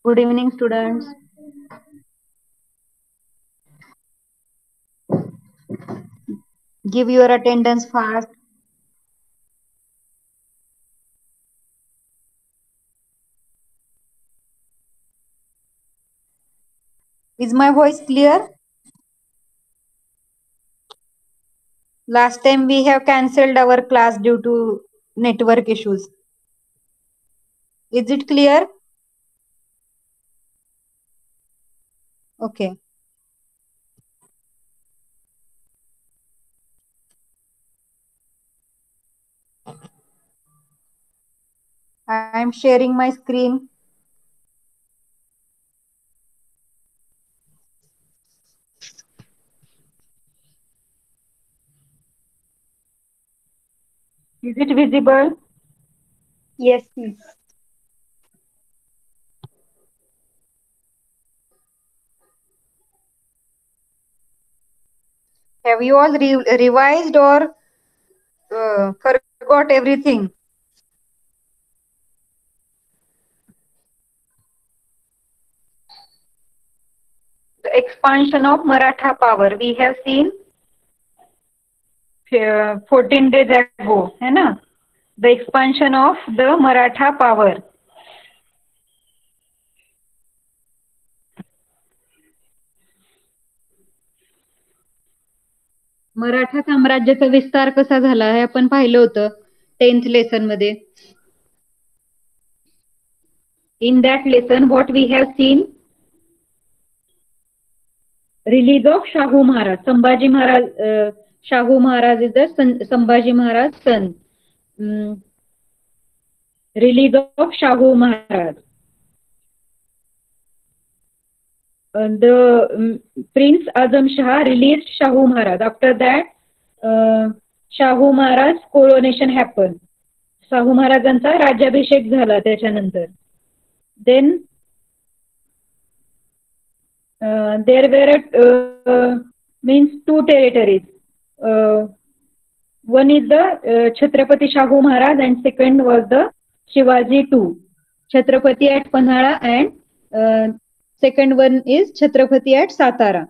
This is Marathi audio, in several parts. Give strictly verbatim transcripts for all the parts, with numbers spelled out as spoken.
Good evening, students. Give your attendance fast. Is my voice clear? Last time we have cancelled our class due to network issues. Is it clear? Okay. I am sharing my screen. Is it visible? Yes, miss. Have you all re revised or uh, forgot everything? The expansion of Maratha power we have seen uh, fourteen days ago, है ना? The expansion of the Maratha power. Maratha साम्राज्याचा विस्तार कसा झाला हे आपण पाहिलं होतं टेन्थ लेसन मध्ये. In that lesson, what we have seen, release of Shahu Maharaj. Sambhaji Maharaj, uh, Shahu Maharaj is the son, Sambhaji Maharaj son. Um, release of Shahu Maharaj. Uh, the um, Prince Azam Shah released Shahu Maharaj. After that, uh, Shahu Maharaj coronation happened. Shahu महाराजांचा राज्याभिषेक झाला त्याच्यानंतर. Then uh, there were uh, means two territories. Uh, one is the uh, Chhatrapati Shahu Maharaj and second was the Shivaji two. Chhatrapati at Panhala and uh, second one is Chhatrapati at Satara.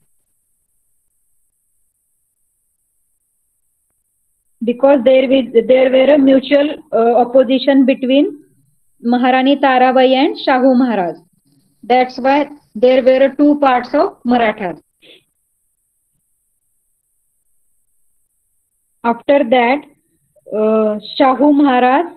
Because there is there were a mutual uh, opposition between Maharani Tarabai and Shahu Maharaj. That's why there were two parts of Marathas. After that, uh, Shahu Maharaj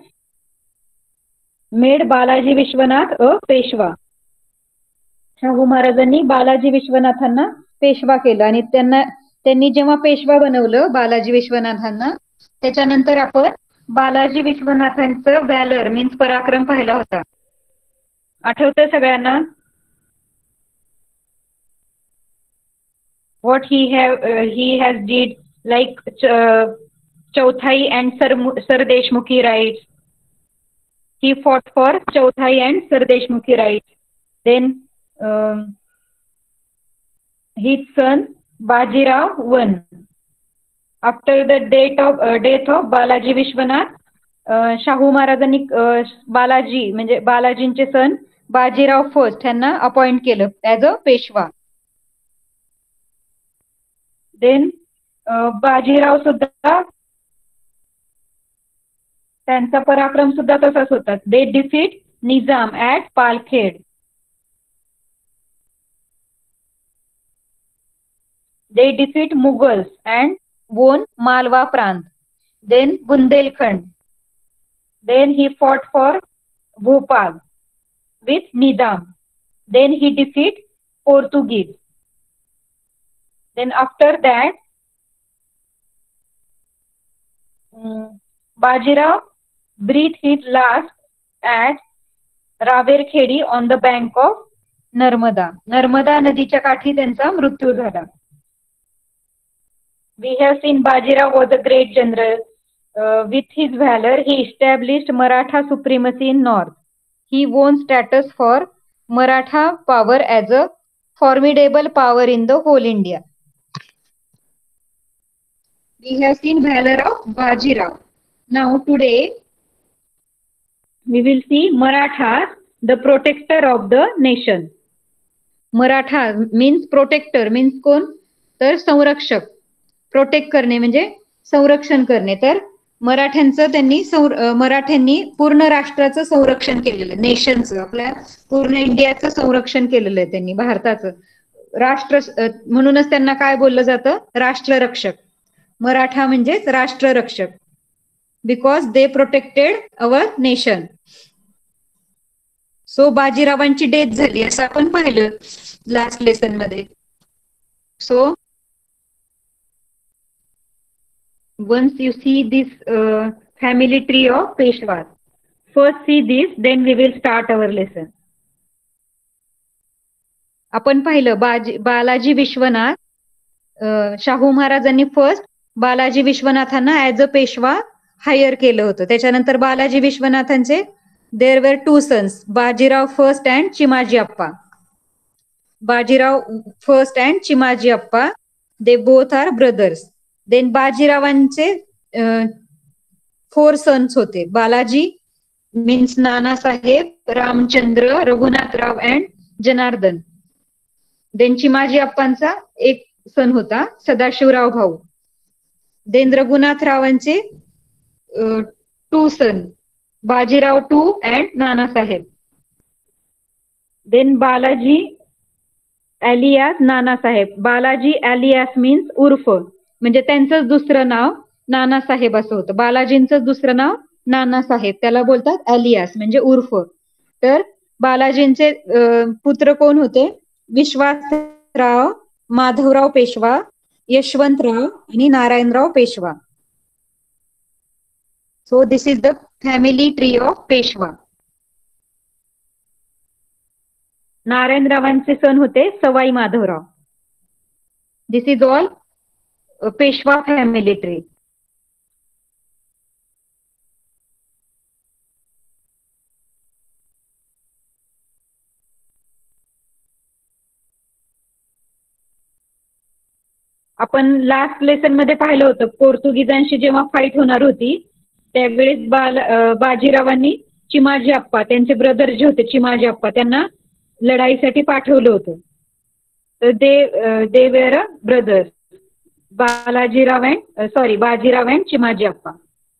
made Balaji Vishwanath a Peshwa. Shahu महाराजांनी बालाजी विश्वनाथांना पेशवा केलं आणि त्यांना त्यांनी जेव्हा पेशवा बनवलं बालाजी विश्वनाथांना त्याच्यानंतर आपण बालाजी विश्वनाथांचं व्हॅलर मीन्स पराक्रम पाहिला होता. आठवतंय सगळ्यांना? What he have uh, he has did like uh, Chauthai and Sar, Sar Deshmukhi rights. He fought for Chauthai and Sar Deshmukhi rights. Then um, his son Bajirao won. After the death of uh, death of Balaji Vishwanath, uh, Shahu महाराजांनी uh, बालाजी म्हणजे बालाजींचे सन बाजीराव फर्स्ट यांना अपॉइंट केलं as a Peshwa. Then Bajirao सुद्धा त्यांचा पराक्रम सुद्धा तसाच होता. They defeat Nizam at Palkhed. They defeat Mughals and won Malwa Prant. Then Bundelkhand. Then he fought for Bhopal with Nizam. Then he defeat Portuguese. Then after that, um, Bajirao breathed his last at Raverkhedi on the bank of Narmada. Narmada नदीच्या काठी त्यांचा मृत्यू झाला. We have seen Bajirao was a great general. Uh, with his valor, he established Maratha supremacy in north. He won status for Maratha power as a formidable power in the whole India. We have seen valor of Bajirao. Now today, we will see Marathas the protector of the nation. Maratha means protector means कोण, तर संरक्षक. प्रोटेक्ट करणे म्हणजे संरक्षण करणे. तर मराठ्यांचं त्यांनी मराठ्यांनी पूर्ण राष्ट्राचं संरक्षण केलेलं, नेशनचं, आपल्या पूर्ण इंडियाचं संरक्षण केलेलं आहे त्यांनी, भारताचं. राष्ट्र म्हणूनच त्यांना काय बोललं जातं, राष्ट्ररक्षक. मराठा म्हणजेच राष्ट्ररक्षक, because they protected our nation. So बाजीरावांची डेथ झाली असं आपण पाहिलं लास्ट लेसन मध्ये. So once you see this uh, family tree of Peshwas, first see this, then we will start our lesson. आपण पाहिलं बाजी बालाजी विश्वनाथ, शाहू महाराजांनी फर्स्ट बालाजी विश्वनाथांना ऍज अ पेशवा हायर केलं होतं. त्याच्यानंतर बालाजी विश्वनाथांचे there were two sons, Bajirao first and Chimaji Appa. Bajirao first and Chimaji Appa, they both are brothers. Then बाजीरावांचे फोर सन्स होते. Balaji means Nanasaheb, Ramchandra, Raghunathrao and Janardan. Then Chimaji अप्पांचा एक सन होता, सदाशिवराव भाऊ. देन रघुनाथरावांचे two son, Bajirao two and Nanasaheb. Then Balaji alias Nanasaheb. Balaji alias means उर्फ, म्हणजे त्यांचंच दुसरं नाव नानासाहेब असं होतं. बालाजींचं दुसरं नाव नानासाहेब, त्याला बोलतात एलियास म्हणजे उर्फ. तर बालाजींचे पुत्र कोण होते, विश्वासराव, माधवराव पेशवा, यशवंतराव आणि Narayanrao Peshwa. So this is the family tree of Peshwa. नारायणरावांचे सन होते Sawai Madhavrao. This is all Peshwa family tree. आपण लास्ट लेसन मध्ये पाहिलं होतं, पोर्तुगीजांशी जेव्हा फाईट होणार होती त्यावेळेस बाल बाजीरावांनी चिमाजी अप्पा, त्यांचे ब्रदर जे होते चिमाजी अप्पा, त्यांना लढाईसाठी पाठवलं होतं. तर they they were a brothers, Balajirao and sorry Bajirao and Chimaji Appa.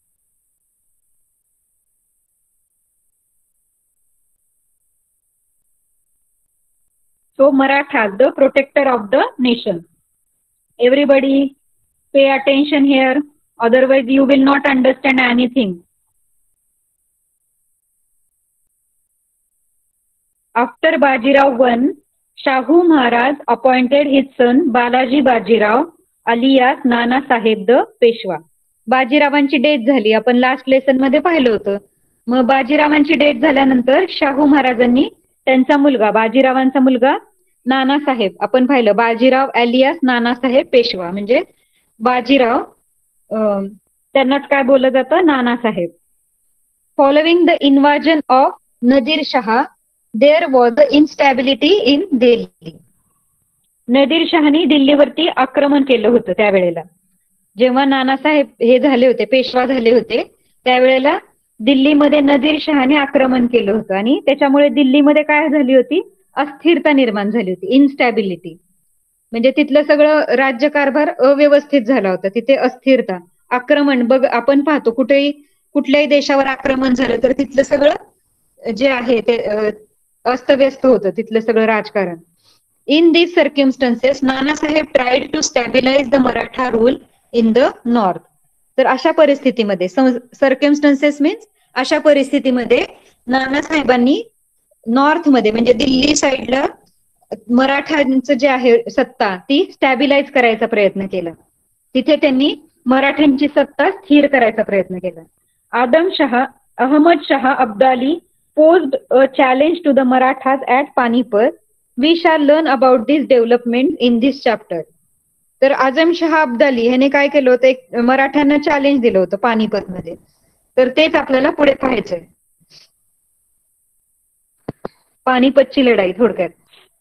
So Marathas, the protector of the nation. Everybody pay attention here, otherwise you will not understand anything. After Bajirao won, Shahu Maharaj appointed his son Balaji Bajirao alias Nana Sahib the Peshwa. बाजीरावांची डेथ झाली, आपण लास्ट लेसन मध्ये पाहिलं होतं. मग बाजीरावांची डेथ झाल्यानंतर शाहू महाराजांनी त्यांचा मुलगा, बाजीरावांचा मुलगा नानासाहेब, आपण पाहिलं बाजीराव एलियास नानासाहेब पेशवा, म्हणजे बाजीराव त्यांनाच काय बोललं जातं, Nanasaheb. Following the invasion of Nadir Shah, there was the instability in Delhi. Nadir शहानी दिल्लीवरती आक्रमण केलं होतं त्यावेळेला. जेव्हा नानासाहेब हे झाले होते, पेशवा झाले होते, त्यावेळेला दिल्लीमध्ये नदीर शहाने आक्रमण केलं होतं आणि त्याच्यामुळे दिल्लीमध्ये काय झाली होती, अस्थिरता निर्माण झाली होती, इनस्टॅबिलिटी. म्हणजे तिथलं सगळं राज्यकारभार अव्यवस्थित झाला होता, तिथे अस्थिरता. आक्रमण बघ, आपण पाहतो कुठेही कुठल्याही देशावर आक्रमण झालं तर तिथलं सगळं जे आहे ते अस्तव्यस्त होतं, तिथलं सगळं राजकारण. In this circumstances Nanasaheb tried to stabilize the Maratha rule in the north. तर अशा परिस्थितीमध्ये, सर्क्युमस्टन्सेस मीन्स अशा परिस्थितीमध्ये नानासाहेबांनी नॉर्थ मध्ये म्हणजे दिल्ली साईडला मराठ्यांचं जे आहे सत्ता ती स्टॅबिलाइज करायचा प्रयत्न केला. तिथे त्यांनी मराठ्यांची सत्ता स्थिर करायचा प्रयत्न केला. आदम Shah, Ahmad Shah Abdali posed a challenge to the Marathas at Panipat. We shall learn about this development in this chapter. तर आझम शाह अब्दाली ह्याने काय केलं होतं, एक मराठ्यांना चॅलेंज दिलं होतं पानिपत मध्ये. तर तेच आपल्याला पुढे पाहायचंय, पानिपतची लढाई थोडक्यात.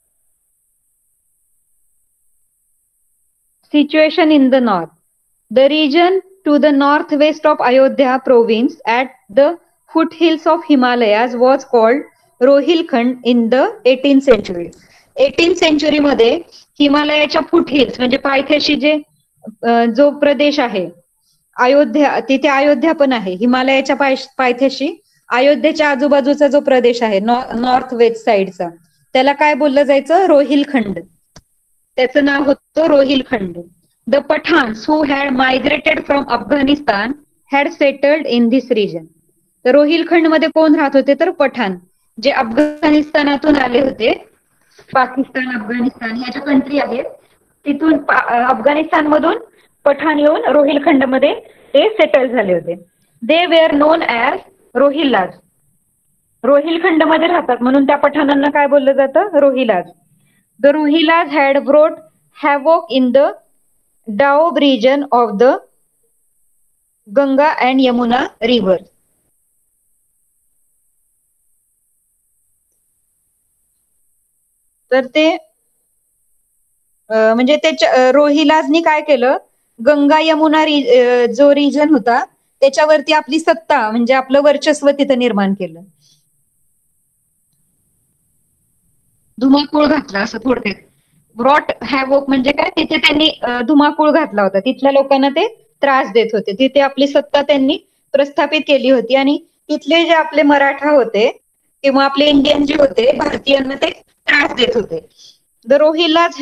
Situation in the north. The region to the northwest of Ayodhya province at the foothills of Himalayas was called Rohilkhand in the eighteen century. Eighteen century मध्ये हिमालयाच्या फुट हिल्स म्हणजे पायथ्याशी जे जो प्रदेश आहे, अयोध्या, तिथे अयोध्या पण आहे. हिमालयाच्या पाय पायथ्याशी अयोध्येच्या आजूबाजूचा जो प्रदेश आहे नॉर्थ वेस्ट साइडचा, त्याला काय बोललं जायचं? रोहिलखंड. त्याचं नाव होतं Rohilkhand. The Pathans who had migrated from Afghanistan had settled in this region. तर रोहिलखंड मध्ये कोण राहत होते? तर पठाण, जे अफगाणिस्तानातून आले होते. पाकिस्तान, अफगाणिस्तान ह्या ज्या कंट्री आहेत तिथून अफगाणिस्तान मधून पठाण येऊन रोहिलखंड मध्ये ते सेटल झाले होते. They were known as Rohillas. Rohilkhand मध्ये राहतात म्हणून त्या पठाणांना काय बोललं जातं? Rohillas. The Rohillas had brought havoc in the Doab region of the Ganga and Yamuna river. तर ते म्हणजे त्याच्या रोहिलाजनी काय केलं? गंगा यमुना जो रिजन होता त्याच्यावरती आपली सत्ता म्हणजे आपलं वर्चस्व तिथं निर्माण केलं. धुमाकूळ घातला असं थोडक्यात. ब्रॉट हॅवोक म्हणजे काय? तिथे त्यांनी धुमाकूळ घातला होता. तिथल्या लोकांना ते त्रास देत होते. तिथे आपली सत्ता त्यांनी प्रस्थापित केली होती आणि तिथले जे आपले मराठा होते किंवा आपले इंडियन जे होते, भारतीयांना ते त्रास देत होते. The Rohillas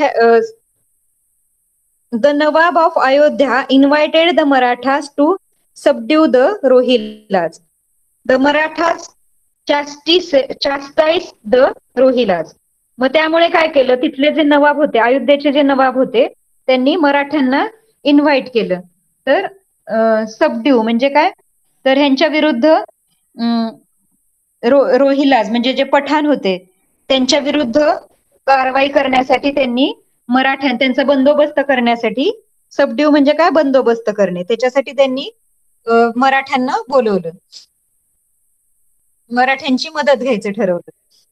the Nawab of Ayodhya invited the Marathas to subdue the Rohillas. The Marathas chastise the Rohillas. मग त्यामुळे काय केलं? तिथले जे नवाब होते, अयोध्येचे जे नवाब होते, त्यांनी मराठ्यांना इन्व्हाइट केलं. तर सबड्यू म्हणजे काय? तर ह्यांच्या विरुद्ध रो रोहिलाज म्हणजे जे पठाण होते त्यांच्या विरुद्ध कारवाई करण्यासाठी त्यांनी मराठ्यां त्यांचा बंदोबस्त करण्यासाठी, सबड्यू म्हणजे काय? बंदोबस्त करणे. त्याच्यासाठी त्यांनी मराठ्यांना बोलवलं, मराठ्यांची मदत घ्यायचं ठरवलं.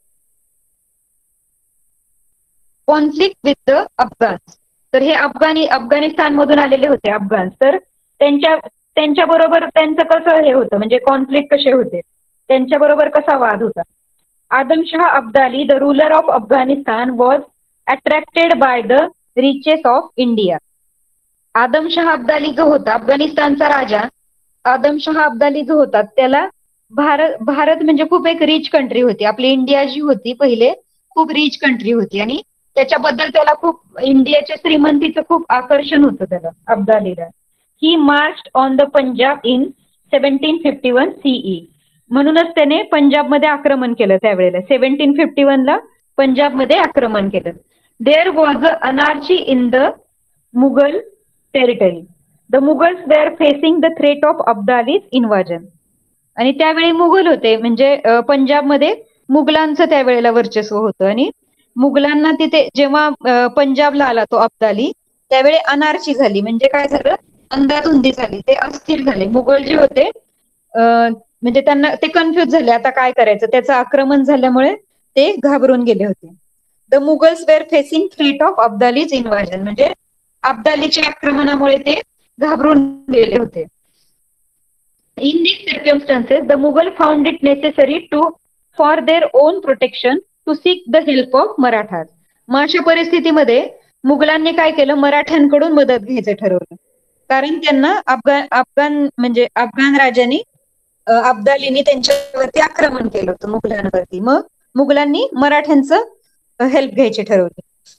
Conflict with the Afghans. तर हे अफगाणी अफगाणिस्तान मधून आलेले होते अफगाण. तर त्यांच्या त्यांच्या बरोबर त्यांचं कसं हे होतं म्हणजे कॉन्फ्लिक्ट कसे होते, त्यांच्या बरोबर कसा वाद होता? Adamshah Abdali the ruler of Afghanistan was attracted by the riches of India. Adamshah Abdali जो होता, अफगाणिस्तानचा राजा आदमशाह अब्दाली जो होता, त्याला भारत भारत म्हणजे खूप एक रिच कंट्री होती. आपली इंडिया जी होती पहिले खूप रिच कंट्री होती आणि त्याच्याबद्दल त्याला खूप इंडियाच्या श्रीमंतीचं खूप आकर्षण होतं त्याला, अब्दालीला. He marched on the Punjab in seventeen fifty one CE. म्हणूनच त्याने पंजाबमध्ये आक्रमण केलं त्यावेळेला. सेव्हन्टीन फिफ्टी वन ला पंजाबमध्ये आक्रमण केलं. There was a anarchy in the Mughal territory. The Mughals were facing the threat of Abdali's invasion. आणि त्यावेळी मुघल होते म्हणजे पंजाबमध्ये मुघलांचं त्यावेळेला वर्चस्व होतं आणि मुघलांना तिथे जेव्हा पंजाबला आला तो अब्दाली त्यावेळी अनार्ची झाली. म्हणजे काय झालं? अंधाधुंदी झाली, ते अस्थिर झाले. मुघल जे होते म्हणजे त्यांना ते कन्फ्युज झाले आता काय करायचं. त्याचं आक्रमण झाल्यामुळे ते घाबरून गेले होते. The Mughals were facing threat of Abdali's invasion म्हणजे अब्दालीच्या आक्रमणामुळे ते घाबरून गेले होते. In these circumstances, the Mughal found it necessary to, for their own protection, to seek the help of Marathas. मग अशा परिस्थितीमध्ये मुघलांनी काय केलं? मराठ्यांकडून मदत घ्यायचं ठरवलं. कारण त्यांना अफगाण अफगाण म्हणजे अफगाण राजांनी अब्दालीने त्यांच्यावरती आक्रमण केलं होतं मुघलांवरती. मग मुघलांनी मराठ्यांचं हेल्प घ्यायचे ठरवले.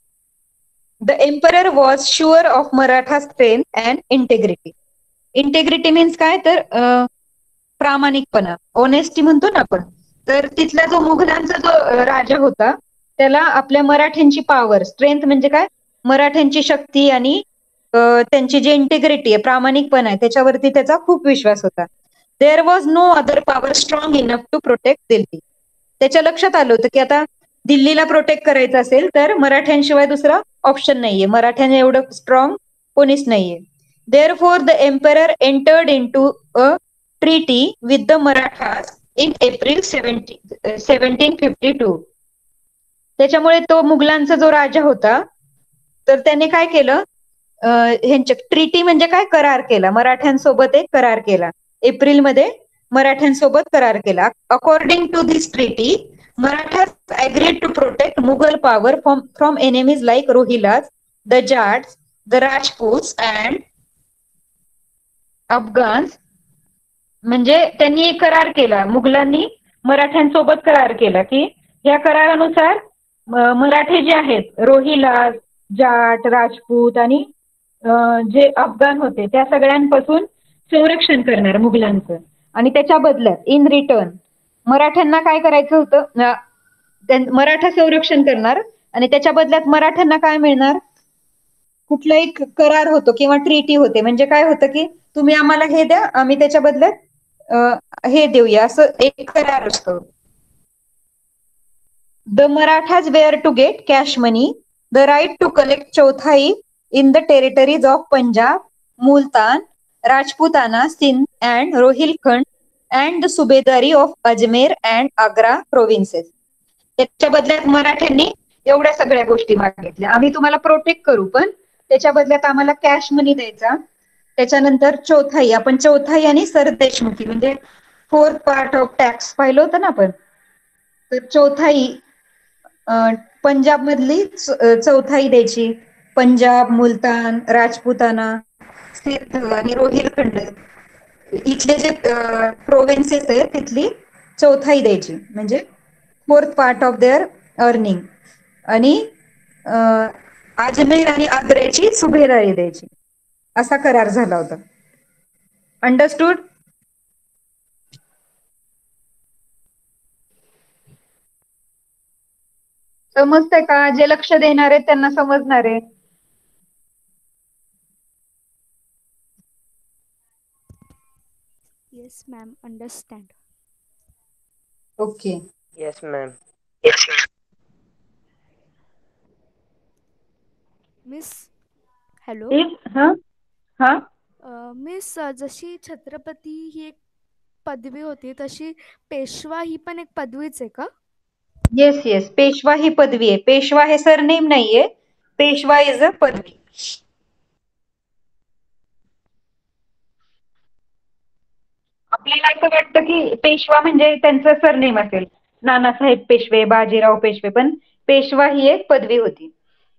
The emperor was sure of Maratha strength and integrity. Integrity means काय? तर प्रामाणिकपणा, ऑनेस्टी म्हणतो ना आपण. तर तिथला जो मुघलांचा जो राजा होता त्याला आपल्या मराठ्यांची पॉवर, स्ट्रेंथ म्हणजे काय? मराठ्यांची शक्ती आणि त्यांची जी इंटेग्रिटी आहे, प्रामाणिकपणा आहे, त्याच्यावरती त्याचा खूप विश्वास होता. There was no other power strong enough to protect Delhi. त्याच्या लक्षात आलं होतं की आता दिल्लीला प्रोटेक्ट करायचं असेल तर मराठ्यांशिवाय दुसरा ऑप्शन नाहीये, मराठ्यांना एवढं स्ट्रॉंग कोणीच नाहीये. Therefore, the emperor entered into a treaty with the Marathas in April seventeen fifty-two. त्याच्यामुळे तो मुघलांचा जो राजा होता तर त्याने काय केलं? ह्यांच्या ट्रीटी म्हणजे काय? करार केला, मराठ्यांसोबत एक करार केला. एप्रिलमध्ये मराठ्यांसोबत करार केला. According to this treaty Marathas agreed to protect Mughal power from, from enemies like Rohilas, the Jats, the Rajputs and Afghans. म्हणजे त्यांनी एक करार केला, मुघलांनी मराठ्यांसोबत करार केला की या करारानुसार म- मराठे जे आहेत रोहिला, जाट, राजपूत आणि अं, जे अफगाण होते त्या सगळ्यांपासून संरक्षण करणार मुघलांचं. आणि त्याच्या बदल्यात इन रिटर्न मराठ्यांना काय करायचं होतं, अं, त्यां- मराठा संरक्षण करणार आणि त्याच्या बदल्यात मराठ्यांना काय मिळणार, कुठला एक करार होतो किंवा ट्रीटी होते. म्हणजे काय होतं की तुम्ही आम्हाला हे द्या, आम्ही त्याच्या बदल्यात अं, हे देऊया, असं एक करार असतो. The Marathas were to get cash money, the right to collect chauthai in the territories of Punjab, Multan, Rajputana, Sindh and Rohilkhand and the subedari of Ajmer and Agra provinces. त्याच्या बदल्यात मराठ्यांनी एवढ्या सगळ्या गोष्टी मागितल्या, आम्ही तुम्हाला प्रोटेक्ट करू पण त्याच्या बदल्यात आम्हाला कॅश मनी द्यायचा. त्याच्यानंतर चौथाई, आपण चौथाई आणि सरदेशमुखी म्हणजे फोर्थ पार्ट ऑफ टॅक्स पाहिलं होतं ना आपण. तर चौथाई पंजाब मधली चौथाई द्यायची. पंजाब, मुलतान, राजपुताना, सिंध आणि रोहिलखंड इथले जे प्रोव्हिन्सेस आहेत तिथली चौथाई द्यायची, म्हणजे fourth part of their earning. आणि अं, अजमेर आणि आग्र्याची सुभेदारी द्यायची, असा करार झाला होता. अंडरस्टूड? समजतंय का? जे लक्ष देणार आहेत त्यांना समजणार आहे. Yes, ma'am. Understand. Okay. Yes, ma'am. Miss, hello. हा हा अ, मिस अ, जशी छत्रपती ही एक पदवी होती तशी पेशवा ही पण एक पदवीच आहे का? येस येस, पेशवा ही पदवी आहे. पेशवा हे सरनेम नाहीये, पेशवा इज अ पदवी. आपल्याला असं वाटतं की पेशवा म्हणजे त्यांचं सरनेम असेल, नानासाहेब पेशवे, बाजीराव पेशवे, पण पेशवा ही एक पदवी होती.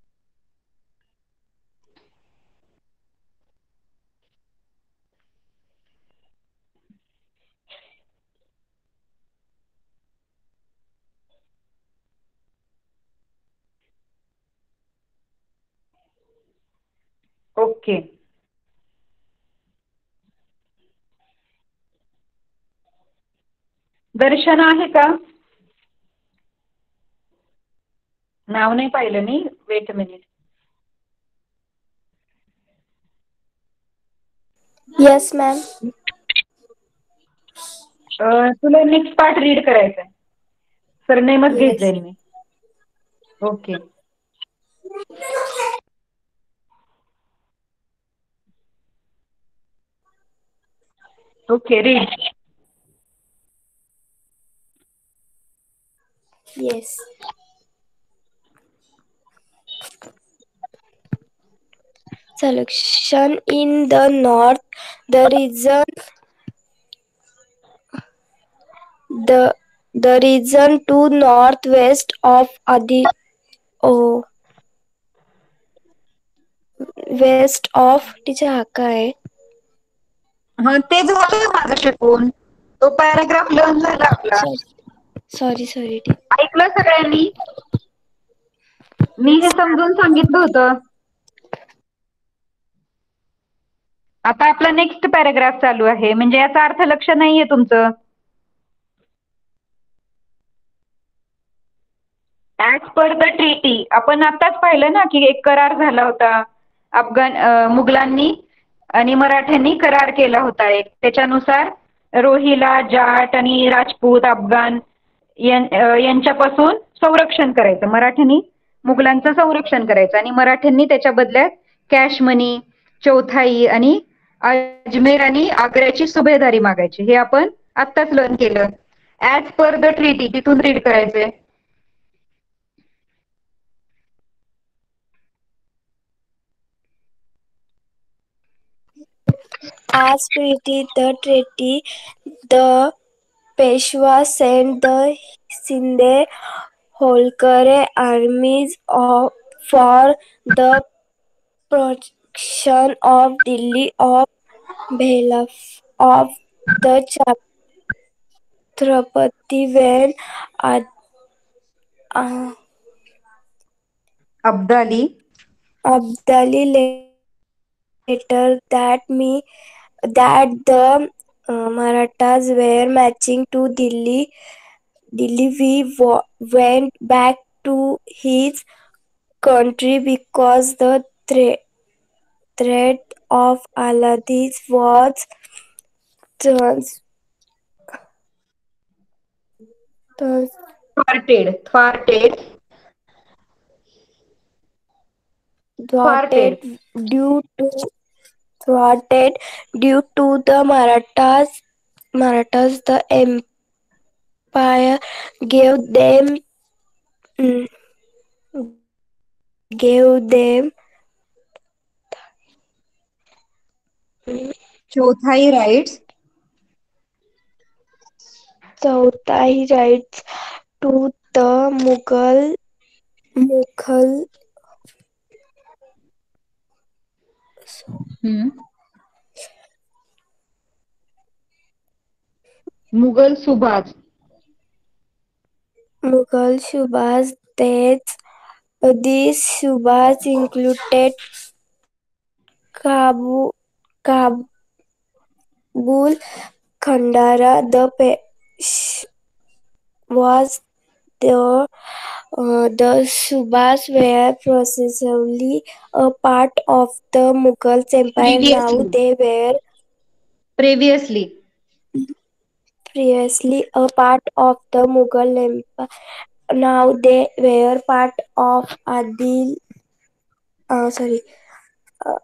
ओके. दर्शन आहे का? नाव नाही पाहिलं मी, वेट मिनिट. Yes, ma'am. तुला नेक्स्ट पार्ट रीड करायचा आहे, सरनेमच घेत Yes. जाईल मी. Okay. Okay, read. Yes. Selection in the north, the region, the the region to northwest of Adi, oh, west of teacher हा काय? हा, ते झालं माझं शिकून, तो पॅराग्राफ लर्न झाला आपला. सॉरी सॉरी ऐकलं सगळ्यांनी? मी हे समजून सांगितलं होतं. आता आपला नेक्स्ट पॅराग्राफ चालू आहे, म्हणजे याचा अर्थ लक्ष नाहीये तुमचं. ऍज पर द ट्रीटी, आपण आताच पाहिलं ना की एक करार झाला होता, अफगाण अं, मुघलांनी आणि मराठ्यांनी करार केला होता एक. त्याच्यानुसार रोहिला, जाट आणि राजपूत, अफगाण यां- अं, यांच्यापासून संरक्षण करायचं. मराठ्यांनी मुघलांचं संरक्षण करायचं आणि मराठ्यांनी त्याच्या बदल्यात कॅश मनी, चौथाई आणि अजमेर आणि आग्र्याची सुभेदारी मागायची. हे आपण आत्ताच लर्न केलं. ऍज पर द ट्रीटी, तिथून रीड करायचंय. As treaty the treaty, the Peshwa sent the Shinde Holkare armies of, for the protection of Delhi of behalf of the Chhatrapati when Ad- uh, Abdali Abdali later that me that the uh, Marathas were marching to Delhi. Delhi we wa- went back to his country because the thre- threat of Aladis was trans- trans- thwarted thwarted thwarted thwarted due to thwarted due to the Marathas. Marathas, the empire gave them mm, gave them mm, chauthai rights Chauthai rights to the Mughal Mughal Mughal subahs Mughal Subhas. Deaths. These Subhas included Kabul, Kabul, Khandara. The Pesh was there. Uh, the Subhas were processively a part of the Mughal Empire. Now previously they were previously previously a part of the Mughal Empire. Now they were part of Adil. Uh, sorry. Uh,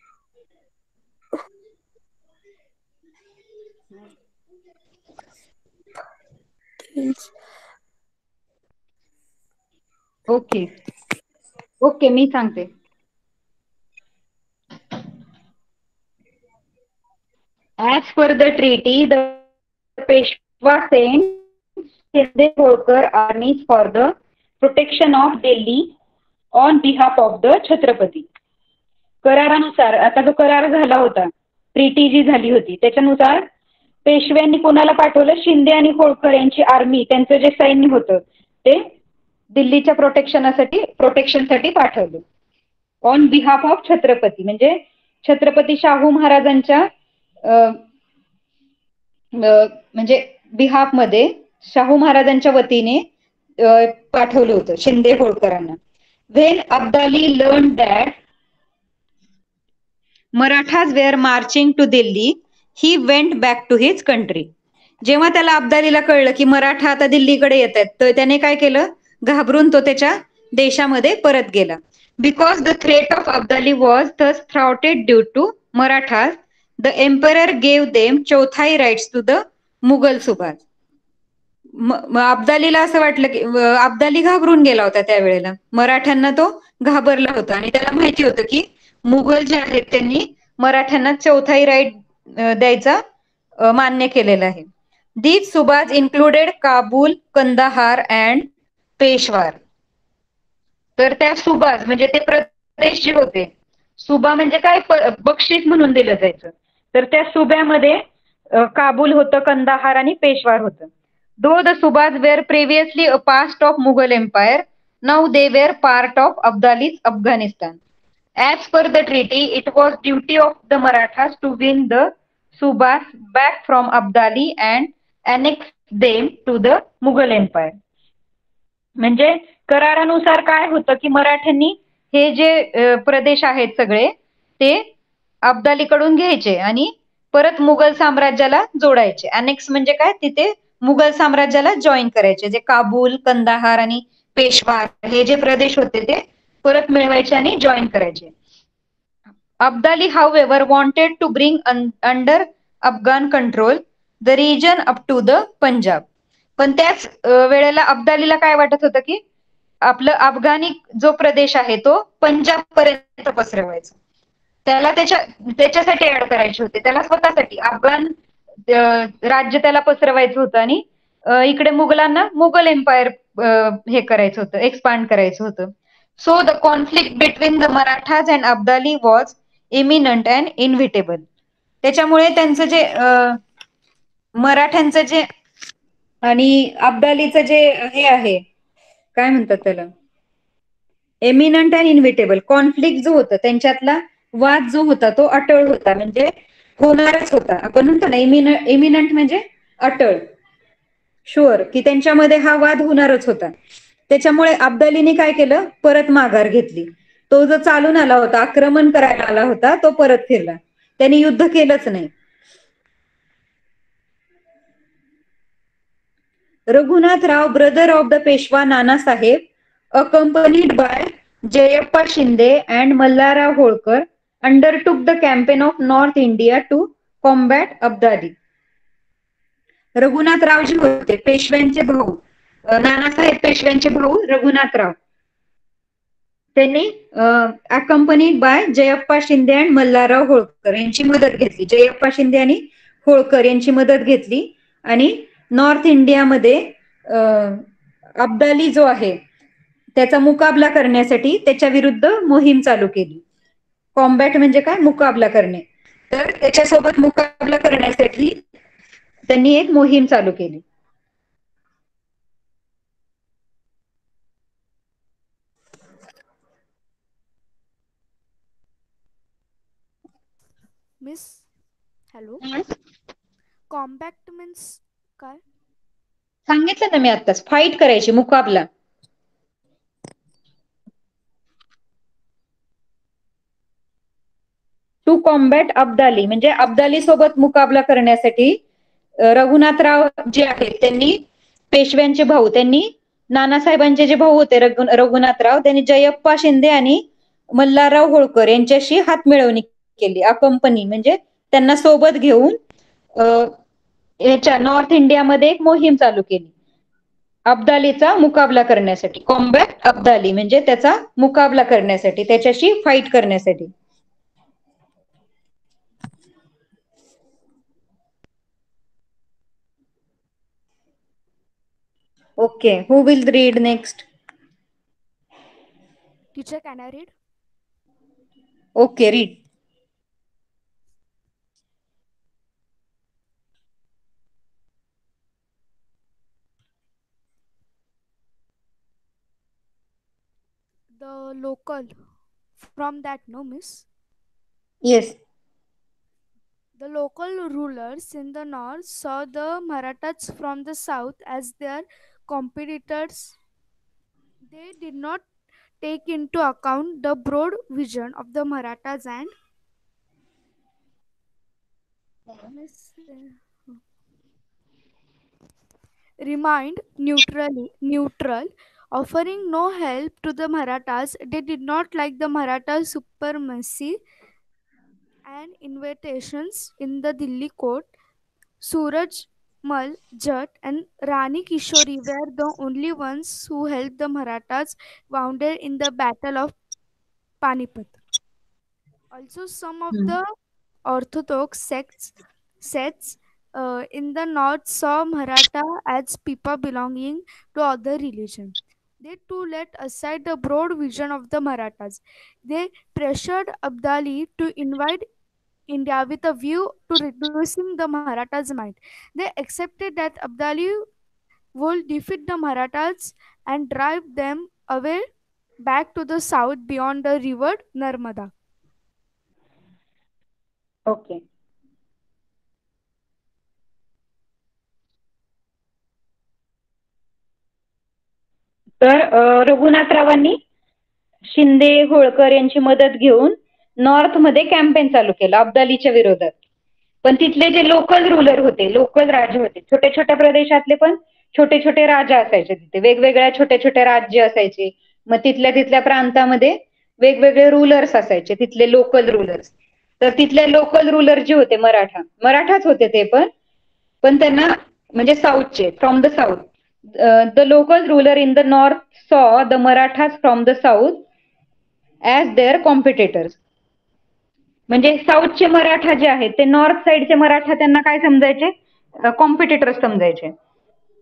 okay okay मी सांगते As per the treaty, the Peshwa sent Shinde Holkar armies for the protection of Delhi on behalf of the Chhatrapati. करारानुसार आता जो करार झाला होता ट्रीटी जी झाली होती त्याच्यानुसार पेशव्यांनी कोणाला पाठवलं शिंदे आणि होळकर यांची आर्मी त्यांचं जे सैन्य होतं ते दिल्लीच्या प्रोटेक्शनासाठी प्रोटेक्शनसाठी पाठवलं ऑन बिहाफ ऑफ छत्रपती म्हणजे छत्रपती शाहू महाराजांच्या म्हणजे बिहाफ मध्ये शाहू महाराजांच्या वतीने पाठवलं होतं शिंदे होळकरांना when Abdali learn that Marathas were marching to Delhi he went back to his country जेव्हा त्याला अब्दालीला कळलं की मराठा आता दिल्लीकडे येत आहेत तर त्याने काय केलं घाबरून तो त्याच्या देशामध्ये परत गेला because the threat of Abdali was thus thwarted due to Marathas the emperor gave them chauthai rights to the Mughal subahs अब्दालीला असं वाटलं की अब्दाली घाबरून गेला होता त्यावेळेला मराठ्यांना तो घाबरला होता आणि त्याला माहिती होतं की मुघल जे आहेत त्यांनी मराठ्यांना चौथाई राईट द्यायचा मान्य केलेला आहे these subahs included Kabul Kandahar and Peshawar तर त्या सुबाज म्हणजे ते प्रदेश जे होते सुबा म्हणजे काय बक्षीस म्हणून दिलं जायचं तर त्या सुब्यामध्ये काबूल होतं कंदाहार आणि पेशवार होतं though the subahs were previously a part of Mughal empire now they were part of अफगाणिज Afghanistan As per the treaty, it was duty of the Marathas to win the Subas back from Abdali and annex them to the Mughal Empire. म्हणजे करारानुसार काय होतं की मराठ्यांनी हे जे प्रदेश आहेत सगळे ते अब्दालीकडून घ्यायचे आणि परत मुघल साम्राज्याला जोडायचे अनेक्स म्हणजे काय तिथे मुघल साम्राज्याला जॉईन करायचे जे काबूल कंदाहार आणि पेशवार हे जे प्रदेश होते ते परत मिळवायचे आणि जॉईन करायचे Abdali however wanted to bring under Afghan control the region up to the Punjab पण त्याच वेळेला अब्दालीला काय वाटत होतं की आपलं अफगाणी जो प्रदेश आहे तो पंजाब पर्यंत पसरवायचा त्याला त्याच्या त्याच्यासाठी ऍड करायचे होते त्याला स्वतःसाठी अफगाण राज्य त्याला पसरवायचं होतं आणि अ, इकडे मुघलांना मुघल एम्पायर हे करायचं होतं, एक्सपांड करायचं होतं. So the conflict between the Marathas and Abdali was eminent and inevitable. त्याच्यामुळे त्यांचं जे अ, मराठ्यांचं जे आणि अब्दालीचं जे हे आहे, काय म्हणतात त्याला, एमिनंट अँड इनव्हिटेबल कॉन्फ्लिक्ट जो होता त्यांच्यातला वाद जो होता तो अटळ होता, म्हणजे होणारच होता. आपण म्हणतो ना एमिन एमिनंट म्हणजे अटळ, शुअर, की त्यांच्यामध्ये हा वाद होणारच होता. त्याच्यामुळे अब्दालीने काय केलं, परत माघार घेतली. तो जो चालून आला होता, आक्रमण करायला आला होता, तो परत फिरला. त्यांनी युद्ध केलंच नाही. Raghunathrao, brother of the Peshwa Nanasaheb, accompanied by Jayappa Shinde and Mallarao Holkar, undertook the campaign of North India to combat Abdali. Raghunathrao जे होते पेशव्यांचे भाऊ, अ, नानासाहेब पेशव्यांचे भाऊ रघुनाथराव, त्यांनी अकंपनीड बाय जयप्पा शिंदे आणि मल्हारराव होळकर यांची मदत घेतली. जयप्पा शिंदे आणि होळकर यांची मदत घेतली आणि नॉर्थ इंडियामध्ये अ, अब्दाली जो आहे त्याचा मुकाबला करण्यासाठी त्याच्या विरुद्ध मोहीम चालू केली. कॉम्बॅट म्हणजे काय, मुकाबला करणे. तर त्याच्यासोबत मुकाबला करण्यासाठी त्यांनी एक मोहीम चालू केली. मिस, हॅलो, कॉम्पॅक्ट मीन्स काय? सांगितलं ना मी आत्ताच, फाईट करायची, मुकाबला. टू कॉम्बॅट अब्दाली म्हणजे अब्दाली सोबत मुकाबला करण्यासाठी अ, रघुनाथराव जे आहेत त्यांनी, पेशव्यांचे भाऊ, त्यांनी नानासाहेबांचे जे भाऊ होते रघु रघुनाथराव, त्यांनी जयप्पा शिंदे आणि मल्हारराव होळकर यांच्याशी हात मिळवणी केली. अकंपनी म्हणजे त्यांना सोबत घेऊन अ, याच्या नॉर्थ इंडियामध्ये एक मोहीम चालू केली अब्दालीचा मुकाबला करण्यासाठी. कॉम्बॅट अब्दाली म्हणजे त्याचा मुकाबला करण्यासाठी, त्याच्याशी फाईट करण्यासाठी. Okay, who will read next? Teacher, can I read? Okay, read. The local, from that, no, miss? Yes. The local rulers in the north saw the Marathas from the south as their competitors. They did not take into account the broad vision of the Marathas and miss, uh, remained neutrally neutral, offering no help to the Marathas. They did not like the Maratha supremacy and invitations in the Delhi court. Suraj Mal, Jat, and Rani Kishori were the only ones who helped the Marathas wounded in the Battle of Panipat. Also, some of the orthodox sects, sects uh, in the north saw Maratha as people belonging to other religion. They too let aside the broad vision of the Marathas. They pressured Abdali to invade India with a view to reducing the Marathas' might. They accepted that Abdali would defeat the Marathas and drive them away back to the south beyond the river Narmada. Okay. तर अ, रघुनाथरावांनी शिंदे होळकर यांची मदत घेऊन नॉर्थ मध्ये कॅम्पेन चालू केलं अब्दालीच्या विरोधात. पण तिथले जे लोकल रुलर होते, लोकल राजे होते, छोट्या छोट्या प्रदेशातले पण छोटे छोटे राजा असायचे तिथे, वेगवेगळ्या छोट्या छोट्या राज्य असायचे. मग तिथल्या तिथल्या प्रांतामध्ये वेगवेगळे रूलर्स असायचे, तिथले लोकल रूलर्स. तर तिथले लोकल रूलर जे होते मराठा, मराठाच होते ते पण, पण त्यांना म्हणजे साऊथचे, from the south. The local ruler in the north saw the Marathas from the south as their competitors. म्हणजे साऊथचे मराठा जे आहेत ते नॉर्थ साइडचे मराठा त्यांना काय समजायचे, कॉम्पिटिटर्स समजायचे.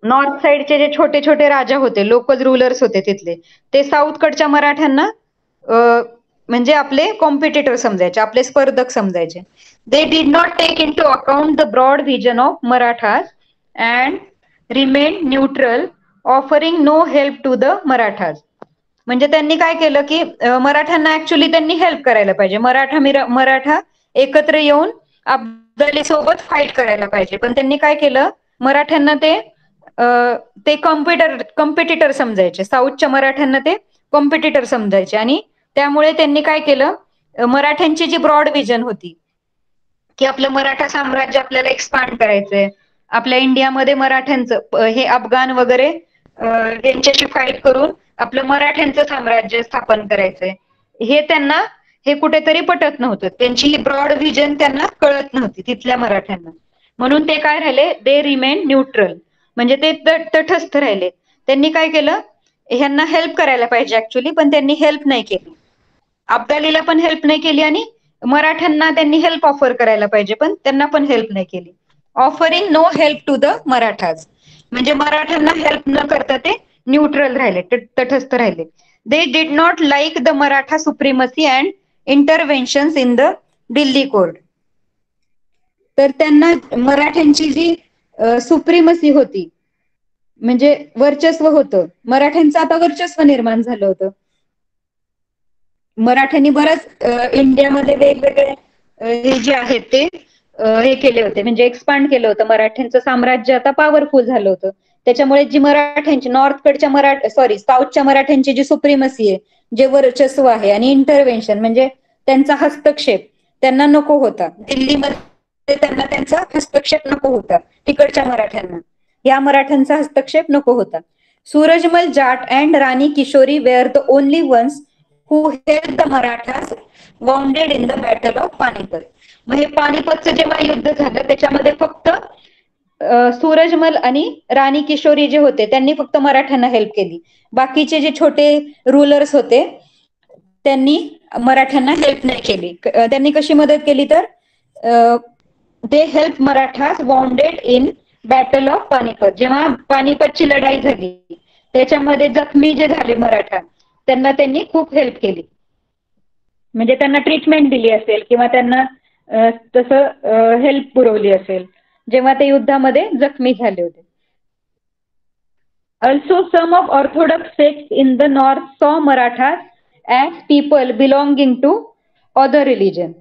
नॉर्थ साइडचे जे छोटे छोटे राजा होते, लोकल रुलर्स होते तिथले, ते साऊथकडच्या मराठ्यांना अ, म्हणजे आपले कॉम्पिटिटर समजायचे, आपले स्पर्धक समजायचे. They did not take into account the broad vision of Marathas and remain neutral, offering no help to the Marathas. म्हणजे त्यांनी काय केलं की अ, मराठ्यांना ऍक्च्युली त्यांनी हेल्प करायला पाहिजे. मराठा मिरा- मराठा एकत्र येऊन अब्दाली सोबत फाईट करायला पाहिजे, पण त्यांनी काय केलं, मराठ्यांना ते अ, ते कॉम्पिटर कॉम्पिटिटर समजायचे. साऊथच्या मराठ्यांना ते कॉम्पिटिटर समजायचे आणि त्यामुळे त्यांनी काय केलं, अ, मराठ्यांची जी ब्रॉड विजन होती की आपलं मराठा साम्राज्य आपल्याला एक्सपांड करायचंय, आपल्या इंडियामध्ये मराठ्यांचं अ, हे अफगाण वगैरे अ, यांच्याशी फाईट करून आपलं मराठ्यांचं साम्राज्य स्थापन करायचंय, हे त्यांना हे कुठेतरी पटत नव्हतं. त्यांची ही ब्रॉड व्हिजन त्यांना कळत नव्हती तिथल्या मराठ्यांना. म्हणून ते काय राहिले, दे रिमेन न्यूट्रल, म्हणजे ते त- तटस्थ राहिले. त्यांनी काय केलं, ह्यांना हेल्प करायला पाहिजे ऍक्च्युली, पण त्यांनी हेल्प नाही केली. अब्दालीला पण हेल्प नाही केली आणि मराठ्यांना त्यांनी हेल्प ऑफर करायला पाहिजे, पण त्यांना पण हेल्प नाही केली. Offering no help to the Marathas, म्हणजे मराठ्यांना हेल्प न करता ते न्यूट्रल राहिले, त- तटस्थ राहिले. They did not like the Maratha supremacy and intervention in the Delhi court. तर त्यांना मराठ्यांची जी सुप्रीमसी होती, म्हणजे वर्चस्व होतं, मराठ्यांचं आता वर्चस्व निर्माण झालं होतं. मराठ्यांनी बरंच अ, इंडियामध्ये वेगवेगळे अ, हे जे आहेत ते अ, हे केले होते, म्हणजे एक्सपांड केलं होतं. मराठ्यांचं साम्राज्य आता पॉवरफुल झालं होतं. त्याच्यामुळे जी मराठ्यांची नॉर्थकडच्या मराठ सॉरी साऊथच्या मराठ्यांची जी सुप्रीमसी आहे, जे वर्चस्व आहे, आणि इंटरव्हेन्शन म्हणजे त्यांचा हस्तक्षेप त्यांना नको होता. दिल्लीमध्ये त्यांना त्यांचा हस्तक्षेप नको होता, तिकडच्या मराठ्यांना या मराठ्यांचा हस्तक्षेप नको होता. Surajmal Jat and Rani Kishori were the only ones who held the Marathas wounded in the battle of Panipat. मग हे पानिपतचं जेव्हा युद्ध झालं त्याच्यामध्ये फक्त अ, सूरजमल आणि राणी किशोरी जे होते त्यांनी फक्त मराठ्यांना हेल्प केली. बाकीचे जे छोटे रुलर्स होते त्यांनी मराठ्यांना हेल्प नाही केली. क- अ, त्यांनी कशी मदत केली तर they help Marathas wounded in battle of Panipat. जेव्हा पानिपतची लढाई झाली त्याच्यामध्ये जखमी जे झाले मराठा, त्यांना त्यांनी खूप हेल्प केली, म्हणजे त्यांना ट्रीटमेंट दिली असेल किंवा त्यांना अ, तसं हेल्प पुरवली असेल जेव्हा ते युद्धामध्ये जखमी झाले होते. Also, some of Orthodox sects in the north saw Marathas as people belonging to other religion.